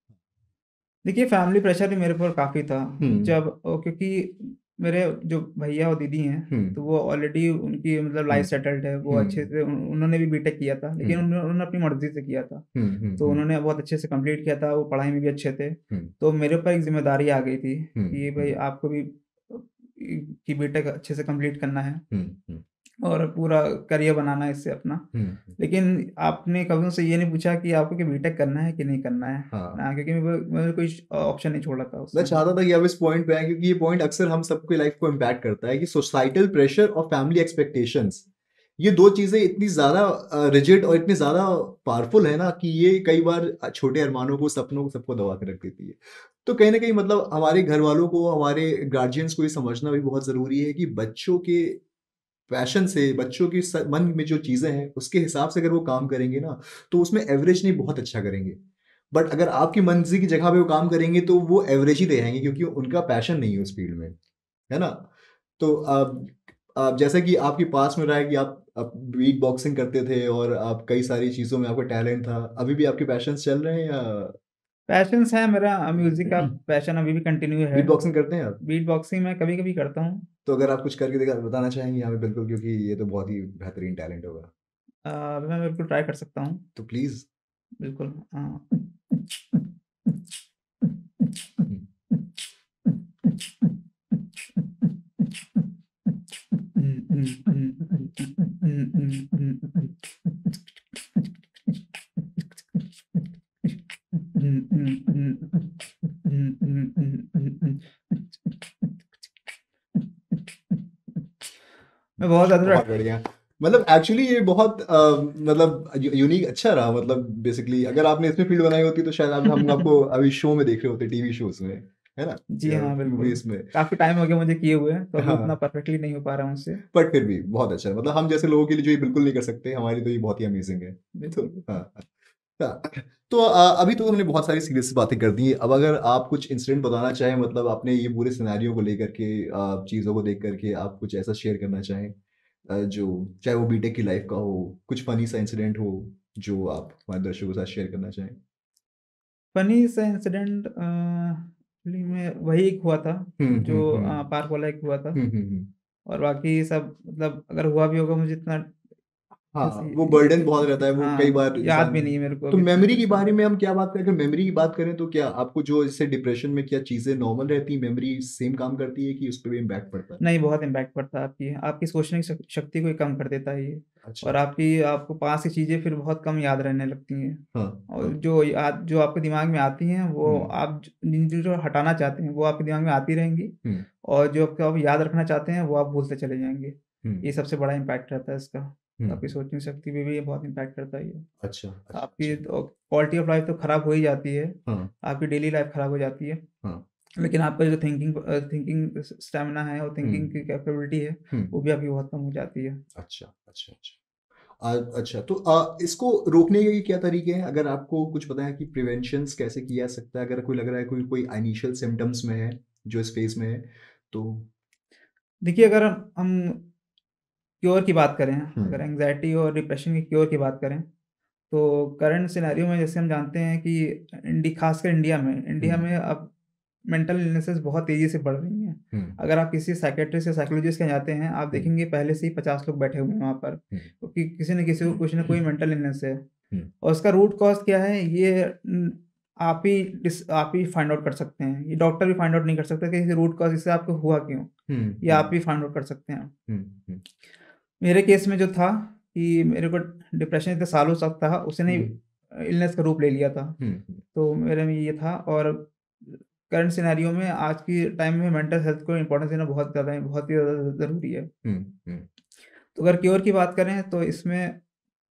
Speaker 2: देखिए, फैमिली प्रेशर भी मेरे ऊपर काफ़ी था,
Speaker 1: हम्म।
Speaker 2: जब अ, क्योंकि मेरे जो भैया और दीदी हैं,
Speaker 1: हम्म।
Speaker 2: तो वो ऑलरेडी उनकी मतलब लाइफ़
Speaker 1: हम्म।
Speaker 2: सेटल्ड है, वो अच्छे
Speaker 1: हम्म।
Speaker 2: से उन उन्होंने भी बीटेक किया था, लेकिन
Speaker 1: हम्म।
Speaker 2: उन्होंने उन्होंने अपनी मर्ज़ी से किया था।
Speaker 1: हम्म। हम्म।
Speaker 2: तो
Speaker 1: हम्म।
Speaker 2: उन्होंने बहुत अच्छे से कंप्लीट किया था, वो पढ़ाई में भी अच्छे थे।
Speaker 1: हम्म।
Speaker 2: तो मेरे ऊपर एक ज़िम्मेदारी आ गई थी
Speaker 1: हम्म।
Speaker 2: कि भई
Speaker 1: हम्म।
Speaker 2: आपको भी अ, इ कि बीटेक अच्छे से कंप्लीट करना है
Speaker 1: हम्म। हम्म।
Speaker 2: और पूरा करियर बनाना है इससे अपना।
Speaker 1: हम्म।
Speaker 2: लेकिन आपने कभी उनसे ये नहीं पूछा कि आपको क्या बीटेक करना है कि नहीं करना है?
Speaker 1: हाँ,
Speaker 2: ना, क्योंकि मैं मैंने कोई श ऑप्शन नहीं छोड़ा था उस
Speaker 1: मैं
Speaker 2: समय।
Speaker 1: चाहता था कि आप इस पॉइंट पे आएँ क्योंकि ये पॉइंट अक्सर हम सबकी लाइफ को इम्पैक्ट करता है कि सोसाइटल प्रेशर और फैमिली एक्सपेक्टेशंस, ये दो चीज़ें इतनी ज़्यादा अ, रिजिड और इतनी ज़्यादा पावरफुल है ना कि ये कई बार अ, छोटे अरमानों को, सपनों को सबको दबा के रख देती है। तो कहीं न कहीं मतलब हमारे घरवालों को, हमारे गार्डियंस को ये समझना भी बहुत ज़रूरी है कि बच्चों के पैशन से, बच्चों की स मन में जो चीज़ें हैं, उसके हिसाब से अगर वो काम करेंगे ना, तो उसमें एवरेज नहीं बहुत अच्छा करेंगे। बट अगर आपकी मर्ज़ी की जगह पे वो काम करेंगे, तो वो एवरेज ही रह जाएँगे क्योंकि उनका पैशन नहीं है उस फ़ील्ड में, है ना? तो अब अब जैसा कि आपके पास में रहा है कि आप आप बीट बॉक्सिंग करते थे और आप कई सारी चीज़ों में आपका टैलेंट था। अभी भी आपके पैशन्स चल रहे हैं या
Speaker 2: पैशन्स है मेरा, म्यूज़िक का पैशन अभी भी कंटिन्यू है।
Speaker 1: बीट बॉक्सिंग करते हैं आप?
Speaker 2: बीट बॉक्सिंग मैं कभी-कभी करता हूँ।
Speaker 1: तो अगर आप कुछ करके दिखा बताना चाहेंगे यहाँ पे बिल्कुल क्योंकि ये तो बहुत ही बेहतरीन टैलेंट होगा।
Speaker 2: अ, मैं बिल्कुल ट्राई कर सकता हूँ,
Speaker 1: तो प्लीज़।
Speaker 2: बिल्कुल। अ
Speaker 1: हुँ।
Speaker 2: मैं बहुत ज़्यादा
Speaker 1: बहुत बढ़िया। मतलब एक्चुअली ये बहुत अ, मतलब यू यूनिक अच्छा रहा मतलब बेसिकली अगर आपने इसमें फ़ील्ड बनाई होती तो शायद अब हम आपको अभी शो में देख रहे होते टीवी शोज़ में, है ना?
Speaker 2: जी
Speaker 1: या
Speaker 2: हाँ, बिल्कुल।
Speaker 1: मूवीज़ में।
Speaker 2: काफ़ी टाइम हो गया मुझे किए हुए, तो अभी उतना
Speaker 1: हाँ,
Speaker 2: परफेक्टली नहीं हो पा रहा हूँ उससे।
Speaker 1: बट फिर भी बहुत अच्छा है। मतलब हम जैसे लोगों के लिए जो ये बिल्कुल नहीं कर सकते, हमारे लिए तो ये बहुत ही अमेज़िंग है। तो
Speaker 2: बिल्कुल, बिल्कुल।
Speaker 1: हाँ, हाँ। तो अ, अभी तो हमने बहुत सारी सीरियस बातें कर दी हैं। अब अगर आप कुछ इंसिडेंट बताना चाहें मतलब अपने ये पूरे सिनेरियो को लेकर के अ, चीज़ों को देख कर के आप कुछ ऐसा शेयर करना चाहें अ, जो चाहे वो बीटेक की लाइफ़ का हो, कुछ फ़नी सा इंसिडेंट हो, जो आप हमारे दर्शकों के साथ शेयर करना चाहें?
Speaker 2: फ़नी सा इंसिडेंट अ, एक्चुअली में वही एक हुआ था,
Speaker 1: हुँ, हुँ,
Speaker 2: जो अ,
Speaker 1: हुँ।
Speaker 2: पार्क वाला एक हुआ था,
Speaker 1: हुँ, हुँ, हुँ।
Speaker 2: और बाकी सब मतलब अगर हुआ भी होगा मुझे इतना
Speaker 1: हाँ,
Speaker 2: जैसे
Speaker 1: वो
Speaker 2: इ
Speaker 1: बर्डन
Speaker 2: इ
Speaker 1: बहुत रहता है, वो कई
Speaker 2: हाँ,
Speaker 1: बार
Speaker 2: याद
Speaker 1: इंसान
Speaker 2: भी नहीं है मेरे को
Speaker 1: तो
Speaker 2: अभी इतना
Speaker 1: मेमोरी
Speaker 2: अच्छे
Speaker 1: के
Speaker 2: से।
Speaker 1: बारे में हम क्या बात करें अगर मेमोरी की बात करें तो क्या आपको जो इससे डिप्रेशन में क्या चीज़ें नॉर्मल रहती हैं, मेमोरी सेम काम करती है कि उस पे भी इम्पैक्ट पड़ता है?
Speaker 2: नहीं, बहुत इम्पैक्ट पड़ता है आपकी आपकी सोचने की शक शक्ति को ही कम कर देता है ये,
Speaker 1: अच्छा।
Speaker 2: और आपकी आपको पास की चीज़ें फिर बहुत कम याद रहने लगती हैं,
Speaker 1: हाँ,
Speaker 2: और
Speaker 1: हाँ।
Speaker 2: जो याद जो आपके दिमाग में आती हैं, वो
Speaker 1: हुँ,
Speaker 2: आप ज जिन चीज़ों को हटाना चाहते हैं, वो आपके दिमाग में आती रहेंगी,
Speaker 1: हुँ,
Speaker 2: और जो आपको आप याद रखना चाहते हैं, वो आप भूलते चले जाएँगे।
Speaker 1: हुँ,
Speaker 2: ये सबसे बड़ा इम्पैक्ट रहता है इसका।
Speaker 1: हुँ।
Speaker 2: आपकी सोचने की शक्ति पे भी ये बहुत इम्पैक्ट करता है ये।
Speaker 1: अच्छा, अच्छा,
Speaker 2: आपकी
Speaker 1: अच्छा।
Speaker 2: तो क्वालिटी ऑफ लाइफ़ तो खराब हो ही जाती है,
Speaker 1: हाँ,
Speaker 2: आपकी डेली लाइफ़ खराब हो जाती है।
Speaker 1: हाँ।
Speaker 2: लेकिन आपका जो थिंकिंग अ, थिंकिंग स स्टैमिना है और
Speaker 1: हुँ,
Speaker 2: थिंकिंग की कैपेबिलिटी है,
Speaker 1: हुँ।
Speaker 2: वो भी आपकी बहुत कम हो जाती है।
Speaker 1: अच्छा, अच्छा, अच्छा। अ, अच्छा तो अ, इसको रोकने के क्या तरीके हैं? अगर आपको कुछ पता है कि प्रिवेंशंस कैसे किया जा सकता है? अगर कोई लग रहा है कोई कोई इनिशियल सिम्पटम्स में है, जो इस फ़ेज़ में है, तो
Speaker 2: देखिए, अगर हम हम क्योर की बात करें,
Speaker 1: हुँ,
Speaker 2: अगर एंग्ज़ायटी और डिप्रेशन के क्योर की बात करें, तो करंट सिनेरियो में जैसे हम जानते हैं कि इंडी खासकर इंडिया में इंडिया
Speaker 1: हुँ,
Speaker 2: में अब मेंटल इलनेसेस बहुत तेज़ी से बढ़ रही हैं।
Speaker 1: हुँ,
Speaker 2: अगर आप किसी साइकियाट्रिस्ट या साइकोलॉजिस्ट के यहाँ जाते हैं, आप
Speaker 1: हुँ,
Speaker 2: देखेंगे पहले से ही पचास लोग बैठे हुए हैं वहाँ पर,
Speaker 1: हुँ,
Speaker 2: क्योंकि किसी न किसी को कुछ न कोई मेंटल इलनेस है।
Speaker 1: हुँ,
Speaker 2: और उसका रूट कॉज़ क्या है, ये उम, आप ही डिस आप ही फाइंड आउट कर सकते हैं। ये डॉक्टर भी फाइंड आउट नहीं कर सकते कि ये रूट कॉज़ इससे आपको हुआ क्यों?
Speaker 1: हुँ,
Speaker 2: ये आप
Speaker 1: हुँ,
Speaker 2: ही फाइंड आउट कर सकते हैं।
Speaker 1: हुँ, हुँ,
Speaker 2: मेरे केस में जो था कि मेरे को डिप्रेशन इतने सालों तक था, उसने
Speaker 1: हुँ,
Speaker 2: अ, इलनेस का रूप ले लिया था।
Speaker 1: हुँ, हुँ,
Speaker 2: तो मेरे में ये था, और करंट सिनेरियो में आज के टाइम में मेंटल हेल्थ को इम्पोर्टेंस देना बहुत ज़्यादा बहुत ही ज़्यादा ज़रूरी है।
Speaker 1: हुँ, हुँ।
Speaker 2: तो अगर क्योर की बात करें तो इसमें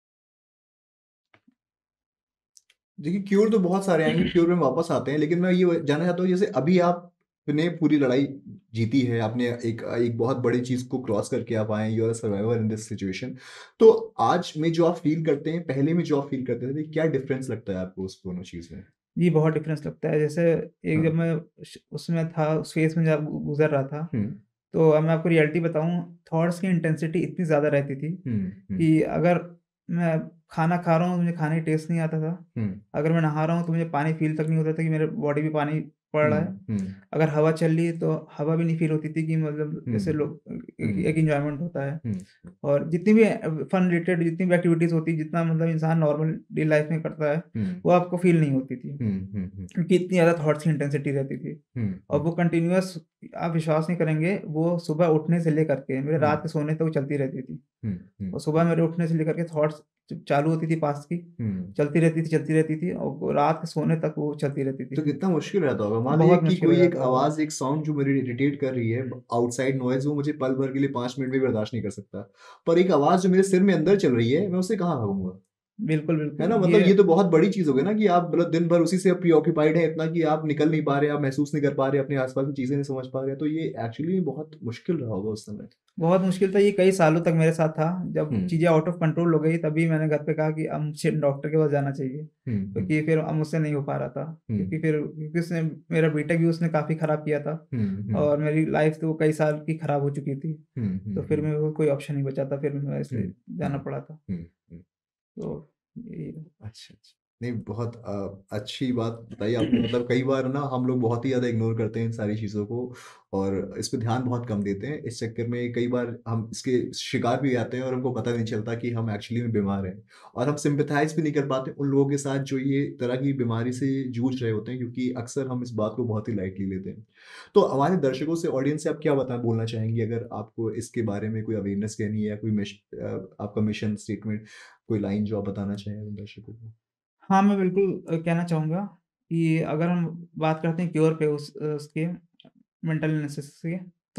Speaker 1: देखिए, क्यूर तो बहुत सारे आएँगे, क्यूर में वापस आते हैं, लेकिन मैं ये जानना चाहता हूँ, जैसे अभी आपने पूरी लड़ाई जीती है, आपने एक एक बहुत बड़ी चीज़ को क्रॉस करके आप आए हैं, you are a survivor in this situation. तो आज में जो आप फ़ील करते हैं, पहले में जो आप फ़ील करते थे, क्या डिफ़रेंस लगता है आपको उस दोनों चीज़ में?
Speaker 2: जी, बहुत डिफ़रेंस लगता है। जैसे एक
Speaker 1: हाँ।
Speaker 2: जब मैं श उसमें था, उस फ़ेज़ में जब गुज़र रहा था,
Speaker 1: हुँ,
Speaker 2: तो अब मैं आपको रियलिटी बताऊँ, थॉट्स की इंटेंसिटी इतनी ज़्यादा रहती थी
Speaker 1: हुँ, हुँ,
Speaker 2: कि अगर मैं खाना खा रहा हूँ, मुझे खाने का टेस्ट नहीं आता था।
Speaker 1: हुँ,
Speaker 2: अगर मैं नहा रहा हूँ, तो मुझे पानी फ़ील तक नहीं होता था कि मेरे बॉडी में पानी पड़
Speaker 1: हुँ,
Speaker 2: रहा है।
Speaker 1: हुँ,
Speaker 2: अगर हवा चल रही है, तो हवा भी नहीं फ़ील होती थी कि मतलब
Speaker 1: हुँ,
Speaker 2: जैसे लोग एक
Speaker 1: हुँ,
Speaker 2: एक एन्जॉयमेंट होता है।
Speaker 1: हुँ,
Speaker 2: और जितनी भी अ, फन रिलेटेड जितनी भी एक्टिविटीज़ होती है, जितना मतलब इंसान नॉर्मल डे लाइफ़ में करता है,
Speaker 1: हुँ,
Speaker 2: वो आपको फ़ील नहीं होती थी।
Speaker 1: हुँ, हुँ, हुँ,
Speaker 2: क्योंकि इतनी ज़्यादा थॉट्स की इंटेंसिटी रहती थी।
Speaker 1: हुँ,
Speaker 2: और
Speaker 1: हुँ,
Speaker 2: वो कंटीन्यूअस, आप विश्वास नहीं करेंगे, वो सुबह उठने से लेकर के मेरे
Speaker 1: हुँ,
Speaker 2: रात के सोने तक वो चलती रहती थी।
Speaker 1: हुँ, हुँ,
Speaker 2: और सुबह मेरे उठने से लेकर के थॉट्स च चालू होती थी पास्ट की,
Speaker 1: हुँ।
Speaker 2: चलती रहती थी, चलती रहती थी, और वो रात के सोने तक वो चलती रहती
Speaker 1: तो
Speaker 2: थी।
Speaker 1: कितना मुश्किल रहता होगा। मान लीजिए
Speaker 2: बहुत
Speaker 1: कि
Speaker 2: मुश्किल हो
Speaker 1: कोई एक
Speaker 2: जाता था।
Speaker 1: आवाज़, एक साउंड जो मुझे इरिटेट कर रही है, आउटसाइड नॉइज़, वो मुझे पल भर के लिए पाँच मिनट भी बर्दाश्त नहीं कर सकता। पर एक आवाज़ जो मेरे सिर में अंदर चल रही है, मैं उससे कहाँ भागूँगा?
Speaker 2: बिल्कुल,
Speaker 1: है
Speaker 2: बिल्कुल।
Speaker 1: ना? मतलब
Speaker 2: ये
Speaker 1: ये तो बहुत बड़ी चीज़ हो गई ना कि आप मतलब दिन भर उसी से प्रीऑक्यूपाइड हैं इतना कि आप निकल नहीं पा रहे, आप महसूस नहीं कर पा रहे, अपने आस-पास की चीज़ें नहीं समझ पा रहे। तो ये एक्चुअली बहुत मुश्किल रहा होगा उस समय।
Speaker 2: बहुत मुश्किल था, ये कई सालों तक मेरे साथ था।
Speaker 1: हुँ,
Speaker 2: जब चीज़ें आउट ऑफ कंट्रोल हो गई, तभी मैंने घर पे कहा कि अब मुझे डॉक्टर के पास जाना चाहिए।
Speaker 1: हुँ, हुँ,
Speaker 2: क्योंकि फिर अब मुझसे नहीं हो पा रहा था।
Speaker 1: हुँ,
Speaker 2: क्योंकि फिर क्योंकि उसने मेरा बीटेक भी उसने काफ़ी ख़राब किया था,
Speaker 1: हुँ, हुँ,
Speaker 2: और मेरी लाइफ़ तो कई साल की ख़राब हो चुकी थी।
Speaker 1: हुँ,
Speaker 2: तो
Speaker 1: हुँ,
Speaker 2: फिर
Speaker 1: हुँ,
Speaker 2: मेरे को कोई ऑप्शन नहीं बचा था, फिर मैं
Speaker 1: हुँ,
Speaker 2: ऐसे
Speaker 1: हुँ,
Speaker 2: जाना पड़ा था।
Speaker 1: हुँ, हुँ।
Speaker 2: तो यही है।
Speaker 1: अच्छा, अच्छा। नहीं, बहुत अ, अच्छी बात बताई आपने। मतलब कई बार ना हम लोग बहुत ही ज़्यादा इग्नोर करते हैं इन सारी चीज़ों को और इस पे ध्यान बहुत कम देते हैं। इस चक्कर में कई बार हम इसके शिकार भी आते हैं और हमको पता नहीं चलता कि हम एक्चुअली में बीमार हैं। और हम सिम्पैथाइज़ भी नहीं कर पाते उन लोगों के साथ जो ये तरह की बीमारी से जूझ रहे होते हैं, क्योंकि अक्सर हम इस बात को बहुत ही लाइटली लेते हैं। तो हमारे दर्शकों से, ऑडियंस से आप क्या बता बोलना चाहेंगी, अगर आपको इसके बारे में कोई अवेयरनेस कहनी है या कोई मिश अ, आपका मिशन स्टेटमेंट, कोई लाइन जो आप बताना चाहें उन दर्शकों को?
Speaker 2: हाँ, मैं बिल्कुल अ, कहना चाहूँगा कि अगर हम बात करते हैं क्योर पे उस अ, उसके मेंटल इलनेसेस के,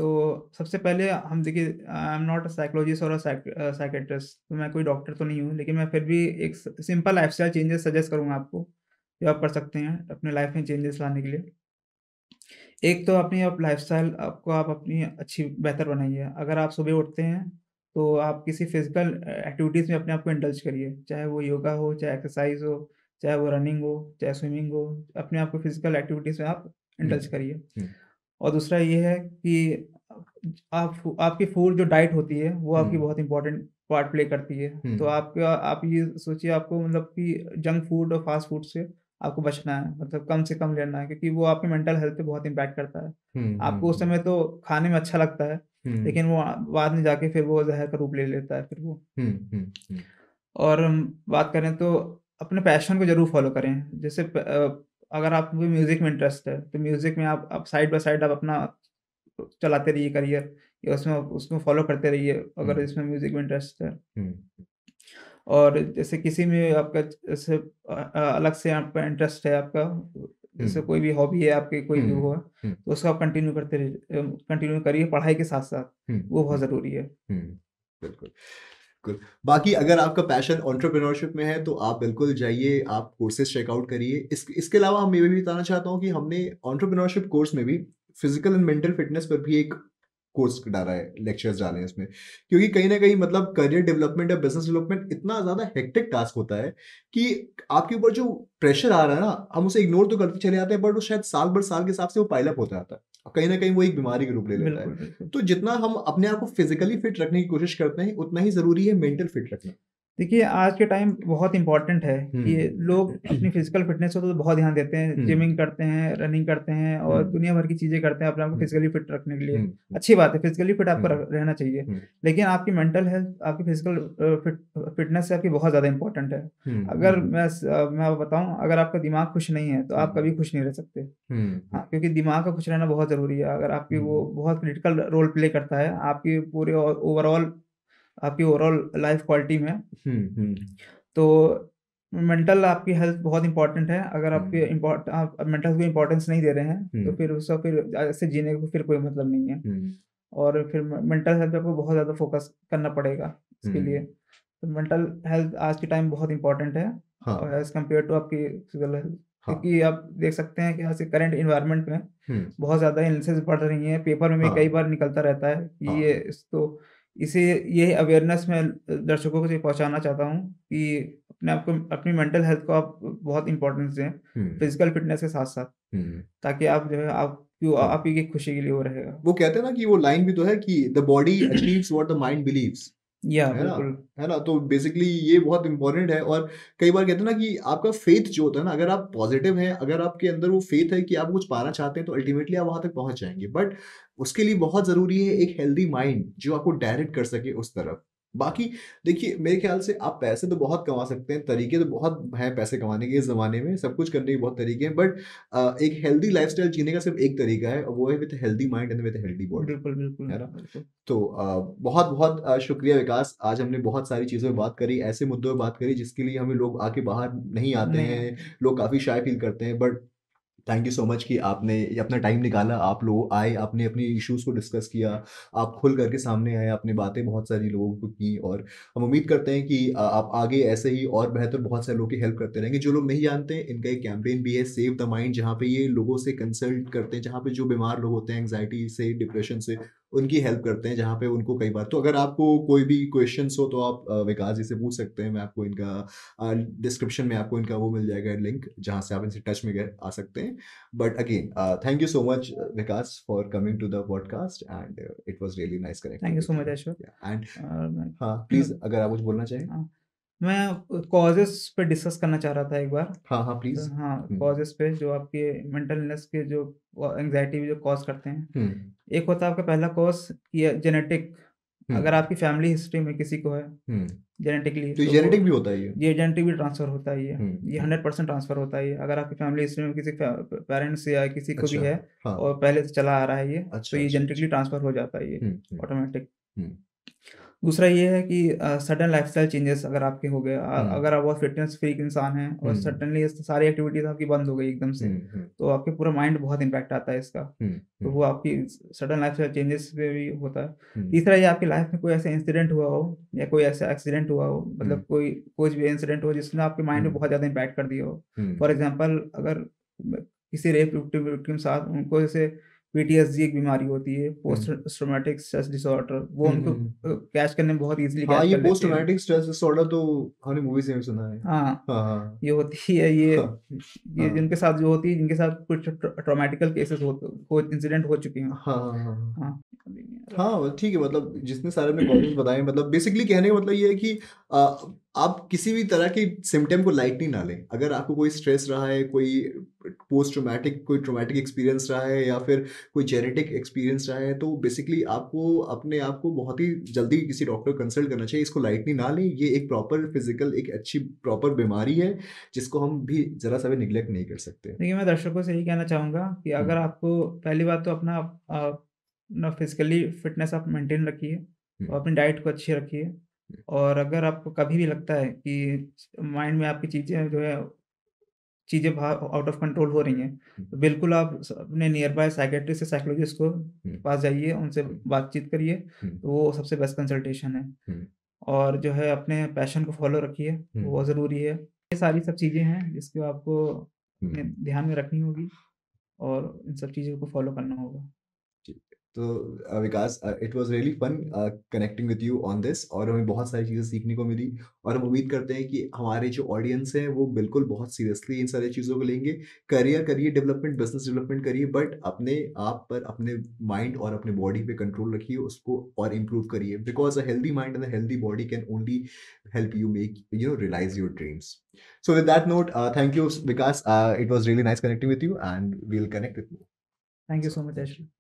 Speaker 2: तो सबसे पहले हम देखिए, I am not a psychologist और अ साइक अ, साइकियाट्रिस्ट, तो मैं कोई डॉक्टर तो नहीं हूँ, लेकिन मैं फिर भी एक स सिंपल लाइफ़स्टाइल चेंजेस सजेस्ट करूँगा आपको, जो आप कर सकते हैं अपने लाइफ़ में चेंजेस लाने के लिए। एक तो अपनी आप लाइफ़स्टाइल आपको आप अपनी अच्छी बेहतर बनाइए। अगर आप सुबह उठते हैं, तो आप किसी फ़िज़िकल अ, एक्टिविटीज़ में अपने आप को इंडल्ज करिए। चाहे वो योगा हो, चाहे एक्सरसाइज़ हो, चाहे वो रनिंग हो, चाहे स्विमिंग हो। अपने आप को फ़िज़िकल एक्टिविटीज़ में आप
Speaker 1: हुँ,
Speaker 2: इंडल्ज करिए।
Speaker 1: हुँ,
Speaker 2: और दूसरा ये है कि आप आपकी फूड जो डाइट होती है, वो
Speaker 1: हुँ,
Speaker 2: आपकी बहुत इम्पोर्टेंट पार्ट प्ले करती है।
Speaker 1: हुँ,
Speaker 2: तो आपका आप ये सोचिए, आपको मतलब कि जंक फूड और फ़ास्ट फूड से आपको बचना है, मतलब कम से कम लेना है, क्योंकि वो आपकी मेंटल हेल्थ पे बहुत इम्पैक्ट करता है।
Speaker 1: हुँ, हुँ,
Speaker 2: आपको उस
Speaker 1: हुँ,
Speaker 2: समय तो खाने में अच्छा लगता है,
Speaker 1: हुँ,
Speaker 2: लेकिन वो बाद में जाके फिर वो ज़हर का रूप ले लेता है फिर वो।
Speaker 1: हुँ, हुँ, हुँ,
Speaker 2: और हम बात करें तो अपने पैशन को ज़रूर फ़ॉलो करें। जैसे प अ, अगर आपको म्यूज़िक में इंटरेस्ट है, तो म्यूज़िक में आप आप साइड बाय साइड आप अपना चलाते रहिए करियर, या उसमें उसमें फ़ॉलो करते रहिए,
Speaker 1: हुँ,
Speaker 2: अगर इसमें म्यूज़िक में इंटरेस्ट है।
Speaker 1: हुँ,
Speaker 2: और जैसे किसी में आपका जैसे अ अ, अलग से आपका इंटरेस्ट है आपका,
Speaker 1: हुँ,
Speaker 2: जैसे कोई भी हॉबी है आपकी, कोई भी वो है,
Speaker 1: हुँ, हुँ,
Speaker 2: तो उसको आप कंटिन्यू करते रहिए, अ, कंटिन्यू करिए पढ़ाई के साथ-साथ,
Speaker 1: हुँ,
Speaker 2: वो बहुत
Speaker 1: हुँ,
Speaker 2: ज़रूरी है।
Speaker 1: हुँ, बिल्कुल। बिल्कुल। बाकी अगर आपका पैशन एंटरप्रेन्योरशिप में है तो आप बिल्कुल जाइए, आप कोर्सेज़ चेकआउट करिए। इस इसके अलावा हम ये भी बताना चाहता हूँ कि हमने एंटरप्रेन्योरशिप कोर्स में भी फिज़िकल एंड मेंटल फिटनेस पर भी एक कोर्स डाला है, लेक्चर्स डाले हैं इसमें। क्योंकि कहीं न कहीं मतलब करियर डेवलपमेंट या बिज़नेस डेवलपमेंट इतना ज़्यादा हेक्टिक टास्क होता है कि आपके ऊपर जो प्रेशर आ रहा है ना, हम उसे इग्नोर तो करते चले जाते हैं, बट वो शायद साल भर साल के हिसाब से वो पाइल अप होता जाता है। और कहीं न कहीं वो एक बीमारी का रूप ले लेता है।
Speaker 2: बिल्कुल, बिल्कुल।
Speaker 1: तो जितना हम अपने आप को फिज़िकली फिट रखने की कोशिश करते हैं, उतना ही ज़रूरी है मेंटल फिट रखना।
Speaker 2: देखिए, आज के टाइम बहुत इम्पोर्टेंट है कि लोग अपनी
Speaker 1: हुँ।
Speaker 2: फिज़िकल फ़िटनेस को तो बहुत ध्यान देते हैं,
Speaker 1: हुँ।
Speaker 2: जिमिंग करते हैं, रनिंग करते हैं और
Speaker 1: हुँ।
Speaker 2: दुनिया भर की चीज़ें करते हैं अपने आप को
Speaker 1: हुँ।
Speaker 2: फिज़िकली फ़िट रखने के लिए।
Speaker 1: हुँ। हुँ।
Speaker 2: अच्छी बात है, फिज़िकली फ़िट आपको
Speaker 1: हुँ।
Speaker 2: र रहना चाहिए।
Speaker 1: हुँ।
Speaker 2: लेकिन आपकी मेंटल हेल्थ, आपकी फिज़िकल अ, फ़िट फ़िटनेस से आपकी बहुत ज़्यादा इम्पोर्टेंट है।
Speaker 1: हुँ।
Speaker 2: अगर
Speaker 1: हुँ।
Speaker 2: मैं स अ, मैं बताऊँ, अगर आपका दिमाग खुश नहीं है, तो आप
Speaker 1: हुँ।
Speaker 2: कभी खुश नहीं रह सकते।
Speaker 1: हुँ। हुँ।
Speaker 2: हाँ, क्योंकि दिमाग का खुश रहना बहुत ज़रूरी है। अगर आपकी वो
Speaker 1: हुँ।
Speaker 2: बहुत क्रिटिकल रोल प्ले करता है, आपकी पूरे ओ ओवरऑल आपकी ओवरऑल लाइफ़ क्वालिटी में।
Speaker 1: हुँ। हुँ।
Speaker 2: तो मेंटल आपकी हेल्थ बहुत इम्पोर्टेंट है। अगर
Speaker 1: हुँ।
Speaker 2: आपके इम्पोर्ट आप मेंटल हेल्थ को इम्पोर्टेंस नहीं दे रहे हैं, तो
Speaker 1: हुँ।
Speaker 2: फिर उसका फिर ऐसे जीने को फिर कोई मतलब नहीं है।
Speaker 1: हुँ।
Speaker 2: और फिर मे मेंटल हेल्थ पे आपको बहुत ज़्यादा फ़ोकस करना पड़ेगा इसके लिए।
Speaker 1: हुँ।
Speaker 2: तो मेंटल हेल्थ आज के टाइम बहुत इम्पोर्टेंट है और
Speaker 1: हाँ,
Speaker 2: एज़ कम्पेयर टू आपकी फिज़िकल हेल्थ।
Speaker 1: हाँ।
Speaker 2: क्योंकि आप देख सकते हैं कि आज के करंट एनवायरनमेंट में
Speaker 1: हुँ।
Speaker 2: बहुत ज़्यादा इलनेसेस बढ़ रही हैं। पेपर में भी कई
Speaker 1: हाँ,
Speaker 2: बार निकलता रहता है कि ये
Speaker 1: हाँ।
Speaker 2: इस तो इसे ये अवेयरनेस मैं दर्शकों को ये पहुँचाना चाहता हूँ कि अपने आप को अपनी मेंटल हेल्थ को आप बहुत इम्पोर्टेंस दें,
Speaker 1: हुँ।
Speaker 2: फिज़िकल फिटनेस के साथ-साथ,
Speaker 1: हुँ।
Speaker 2: ताकि आप जो है आप क्यों
Speaker 1: हाँ।
Speaker 2: आप ही की खुशी के लिए वो रहेगा।
Speaker 1: वो कहते हैं ना कि वो लाइन भी तो है कि the body achieves what the mind believes.
Speaker 2: या
Speaker 1: है ना?
Speaker 2: बिल्कुल।
Speaker 1: है ना? तो बेसिकली ये बहुत इम्पोर्टेंट है और कई बार कहते हैं ना कि आपका फ़ेथ जो होता है ना, अगर आप पॉज़िटिव हैं, अगर आपके अंदर वो फ़ेथ है कि आप कुछ पाना चाहते हैं, तो अल्टीमेटली आप वहाँ तक पहुँच जाएँगे। बट उसके लिए बहुत ज़रूरी है एक हेल्दी माइंड जो आपको डायरेक्ट कर सके उस तरफ। बाकी देखिए, मेरे ख़्याल से आप पैसे तो बहुत कमा सकते हैं, तरीके तो बहुत हैं पैसे कमाने के इस ज़माने में, सब कुछ करने के बहुत तरीके हैं। बट अ, एक हेल्दी लाइफ़स्टाइल जीने का सिर्फ़ एक तरीका है और वो है with healthy mind and with healthy body.
Speaker 2: बिल्कुल, बिल्कुल,
Speaker 1: है ना?
Speaker 2: बिल्कुल।
Speaker 1: तो अ, बहुत-बहुत अ, शुक्रिया विकास। आज हमने बहुत सारी चीज़ों पे बात करी, ऐसे मुद्दों पे बात करी जिसके लिए हमें लोग आके बाहर नहीं आते
Speaker 2: नहीं
Speaker 1: हैं,
Speaker 2: आते।
Speaker 1: लोग काफ़ी शाय फ़ील करते हैं but thank you so much कि आपने ये अपना टाइम निकाला, आप लोग आए, आपने अपनी इश्यूज़ को डिस्कस किया, आप खुल कर के सामने आए, आपने बातें बहुत सारी लोगों को की और हम उम्मीद करते हैं कि अ, आप आगे ऐसे ही और बेहतर बहुत सारे लोगों की हेल्प करते रहेंगे। जो लोग नहीं जानते, इनका एक कैंपेन भी है सेव द माइंड जहाँ पे ये लोगों से कंसल्ट करते हैं, जहाँ पे जो बीमार लोग होते हैं एंग्ज़ायटी से, डिप्रेशन से, उनकी हेल्प करते हैं, जहाँ पे उनको कई बार तो अगर आपको कोई भी क्वेश्चन्स हो तो आप अ, विकास जी से पूछ सकते हैं। मैं आपको इनका अ, डिस्क्रिप्शन में आपको इनका वो मिल जाएगा लिंक, जहाँ से आप इनसे टच में गए आ सकते हैं। But again, uh, thank you so much, uh, Vikas, for coming to the podcast, and uh, it was really nice
Speaker 2: thank
Speaker 1: connecting
Speaker 2: you
Speaker 1: with
Speaker 2: so मच
Speaker 1: you.
Speaker 2: ऐश्वर्य।
Speaker 1: Yeah, and
Speaker 2: और मैं
Speaker 1: हाँ,
Speaker 2: मैं
Speaker 1: प्लीज़ अगर आप कुछ बोलना चाहें?
Speaker 2: हाँ, मैं कॉजेज़ पे डिस्कस करना चाह रहा था एक बार।
Speaker 1: हाँ, हाँ,
Speaker 2: तो
Speaker 1: प्लीज़।
Speaker 2: हाँ,
Speaker 1: हुँ,
Speaker 2: कॉजेज़ पे जो आपके मेंटल इलनेस के जो अ, एंग्ज़ायटी जो कॉज़ करते हैं।
Speaker 1: हुँ,
Speaker 2: एक होता है आपका पहला कॉज़ ये जेनेटिक।
Speaker 1: हुँ,
Speaker 2: अगर आपकी फैमिली हिस्ट्री में किसी को है
Speaker 1: हुँ।
Speaker 2: जेनेटिकली,
Speaker 1: तो ये
Speaker 2: तो वो
Speaker 1: जेनेटिक भी होता है ये?
Speaker 2: ये जेनेटिक भी ट्रांसफ़र होता है ये।
Speaker 1: हुँ,
Speaker 2: ये
Speaker 1: हुँ।
Speaker 2: हंड्रेड परसेंट ट्रांसफ़र होता है ये। अगर आपकी फैमिली हिस्ट्री में किसी प पेरेंट्स या किसी को भी
Speaker 1: अच्छा,
Speaker 2: है
Speaker 1: हाँ।
Speaker 2: और पहले से चला आ रहा है ये, तो
Speaker 1: अच्छा,
Speaker 2: ये
Speaker 1: अच्छा,
Speaker 2: जेनेटिकली
Speaker 1: अच्छा।
Speaker 2: ट्रांसफ़र हो जाता है ये
Speaker 1: हुँ, हुँ,
Speaker 2: ऑटोमैटिक।
Speaker 1: हुँ,
Speaker 2: दूसरा ये है कि अ, सडन लाइफ़स्टाइल चेंजेस अगर आपके हो गए, अ,
Speaker 1: हुँ,
Speaker 2: अगर आप बहुत फिटनेस फ्रीक इंसान हैं और
Speaker 1: हुँ,
Speaker 2: सडनली सारी एक्टिविटीज़ आपकी बंद हो गई एकदम से,
Speaker 1: हुँ, हुँ,
Speaker 2: तो आपके पूरा माइंड बहुत इम्पैक्ट आता है इसका।
Speaker 1: हुँ,
Speaker 2: तो
Speaker 1: हुँ,
Speaker 2: वो आपकी सडन लाइफ़स्टाइल चेंजेस पे भी होता है।
Speaker 1: हुँ,
Speaker 2: तीसरा ये आपकी लाइफ़ में कोई ऐसा इंसिडेंट हुआ हो या कोई ऐसा एक्सीडेंट हुआ हो,
Speaker 1: हुँ,
Speaker 2: मतलब कोई कुछ भी इंसिडेंट हो जिसने आपके माइंड
Speaker 1: हुँ,
Speaker 2: में बहुत ज़्यादा इम्पैक्ट कर दिया हो।
Speaker 1: हुँ,
Speaker 2: फॉर एग्ज़ाम्पल, अगर ब किसी रेप विक्टिम विक्टिम के साथ उनको जैसे पीटीएसडी एक बीमारी होती है,
Speaker 1: हुँ,
Speaker 2: पोस्ट ट्रॉमेटिक स्ट्रेस डिसऑर्डर, वो
Speaker 1: हुँ,
Speaker 2: उनको
Speaker 1: हुँ,
Speaker 2: अ,
Speaker 1: हुँ।
Speaker 2: कैच करने में बहुत ईज़िली
Speaker 1: हाँ,
Speaker 2: कैच
Speaker 1: ये
Speaker 2: कर
Speaker 1: पोस्ट
Speaker 2: लेते हैं।
Speaker 1: ट्रॉमेटिक स्ट्रेस डिसऑर्डर तो हमने मूवीज़ में भी सुना है।
Speaker 2: हाँ,
Speaker 1: हाँ, हाँ,
Speaker 2: ये होती है ये
Speaker 1: हाँ,
Speaker 2: ये
Speaker 1: हाँ।
Speaker 2: जिनके साथ जो होती है, जिनके साथ कुछ ट्र ट्रॉमेटिकल केसेस हो हो इंसिडेंट हो चुके हों।
Speaker 1: हाँ, हाँ, हाँ, हाँ।
Speaker 2: हाँ, अभी नहीं आ
Speaker 1: हाँ, वो ठीक है मतलब जितने सारे आपने कॉजेज़ बताए मतलब बेसिकली कहने का मतलब ये है कि अ, आप किसी भी तरह के सिम्पटम को लाइटली ना लें। अगर आपको कोई स्ट्रेस रहा है, कोई पोस्ट ट्रॉमेटिक कोई ट्रॉमेटिक एक्सपीरियंस रहा है या फिर कोई जेनेटिक एक्सपीरियंस रहा है, तो बेसिकली आपको अपने आप को बहुत ही जल्दी किसी डॉक्टर को कंसल्ट करना चाहिए। इसको लाइटली ना लें। ये एक प्रॉपर फिज़िकल एक अच्छी प्रॉपर बीमारी है, जिसको हम भी ज़रा-सा भी नेग्लेक्ट नहीं कर सकते।
Speaker 2: देखिए, मैं दर्शकों से यही कहना चाहूँगा कि
Speaker 1: हुँ,
Speaker 2: अगर आपको पहली बात तो अपना अ, अपना फिज़िकली फ़िटनेस आप मेंटेन रखिए
Speaker 1: हुँ,
Speaker 2: और अपनी डाइट को अच्छी रखिए।
Speaker 1: हुँ,
Speaker 2: और अगर आपको कभी भी लगता है कि माइंड में आपकी चीज़ें जो है चीज़ें बाहर आउट ऑफ कंट्रोल हो रही हैं,
Speaker 1: हुँ,
Speaker 2: तो बिल्कुल आप स अपने नियर बाय साइकियाट्रिस्ट या साइकोलॉजिस्ट को
Speaker 1: हुँ,
Speaker 2: पास जाइए, उनसे
Speaker 1: हुँ,
Speaker 2: बातचीत करिए,
Speaker 1: हुँ,
Speaker 2: तो वो सबसे बेस्ट कंसल्टेशन है।
Speaker 1: हुँ।
Speaker 2: और जो है अपने पैशन को फ़ॉलो रखिए, वो
Speaker 1: हुँ।
Speaker 2: बहुत ज़रूरी है। ये सारी सब चीज़ें हैं जिसको आपको अपने
Speaker 1: हुँ।
Speaker 2: ध्यान में रखनी होगी और इन सब चीज़ों को फ़ॉलो करना होगा।
Speaker 1: जी। तो अ, Vikas uh, it was really fun uh, connecting with you on this और हमें बहुत सारी चीज़ें सीखने को मिली और हम उम्मीद करते हैं कि हमारे जो ऑडियंस है वो बिल्कुल बहुत सीरियसली इन सारी चीज़ों को लेंगे। करियर करिए डेवलपमेंट, बिज़नेस डेवलपमेंट करिए बट अपने आप पर, अपने माइंड और अपने बॉडी पे कंट्रोल रखिए, उसको और इम्प्रूव करिए because a healthy mind and a healthy body can only help you make, you know, realize your dreams. So with that note, uh, thank you, Vikas. Uh, it was really nice connecting with you and we'll connect with you.
Speaker 2: Thank you
Speaker 1: So
Speaker 2: so much Ashley.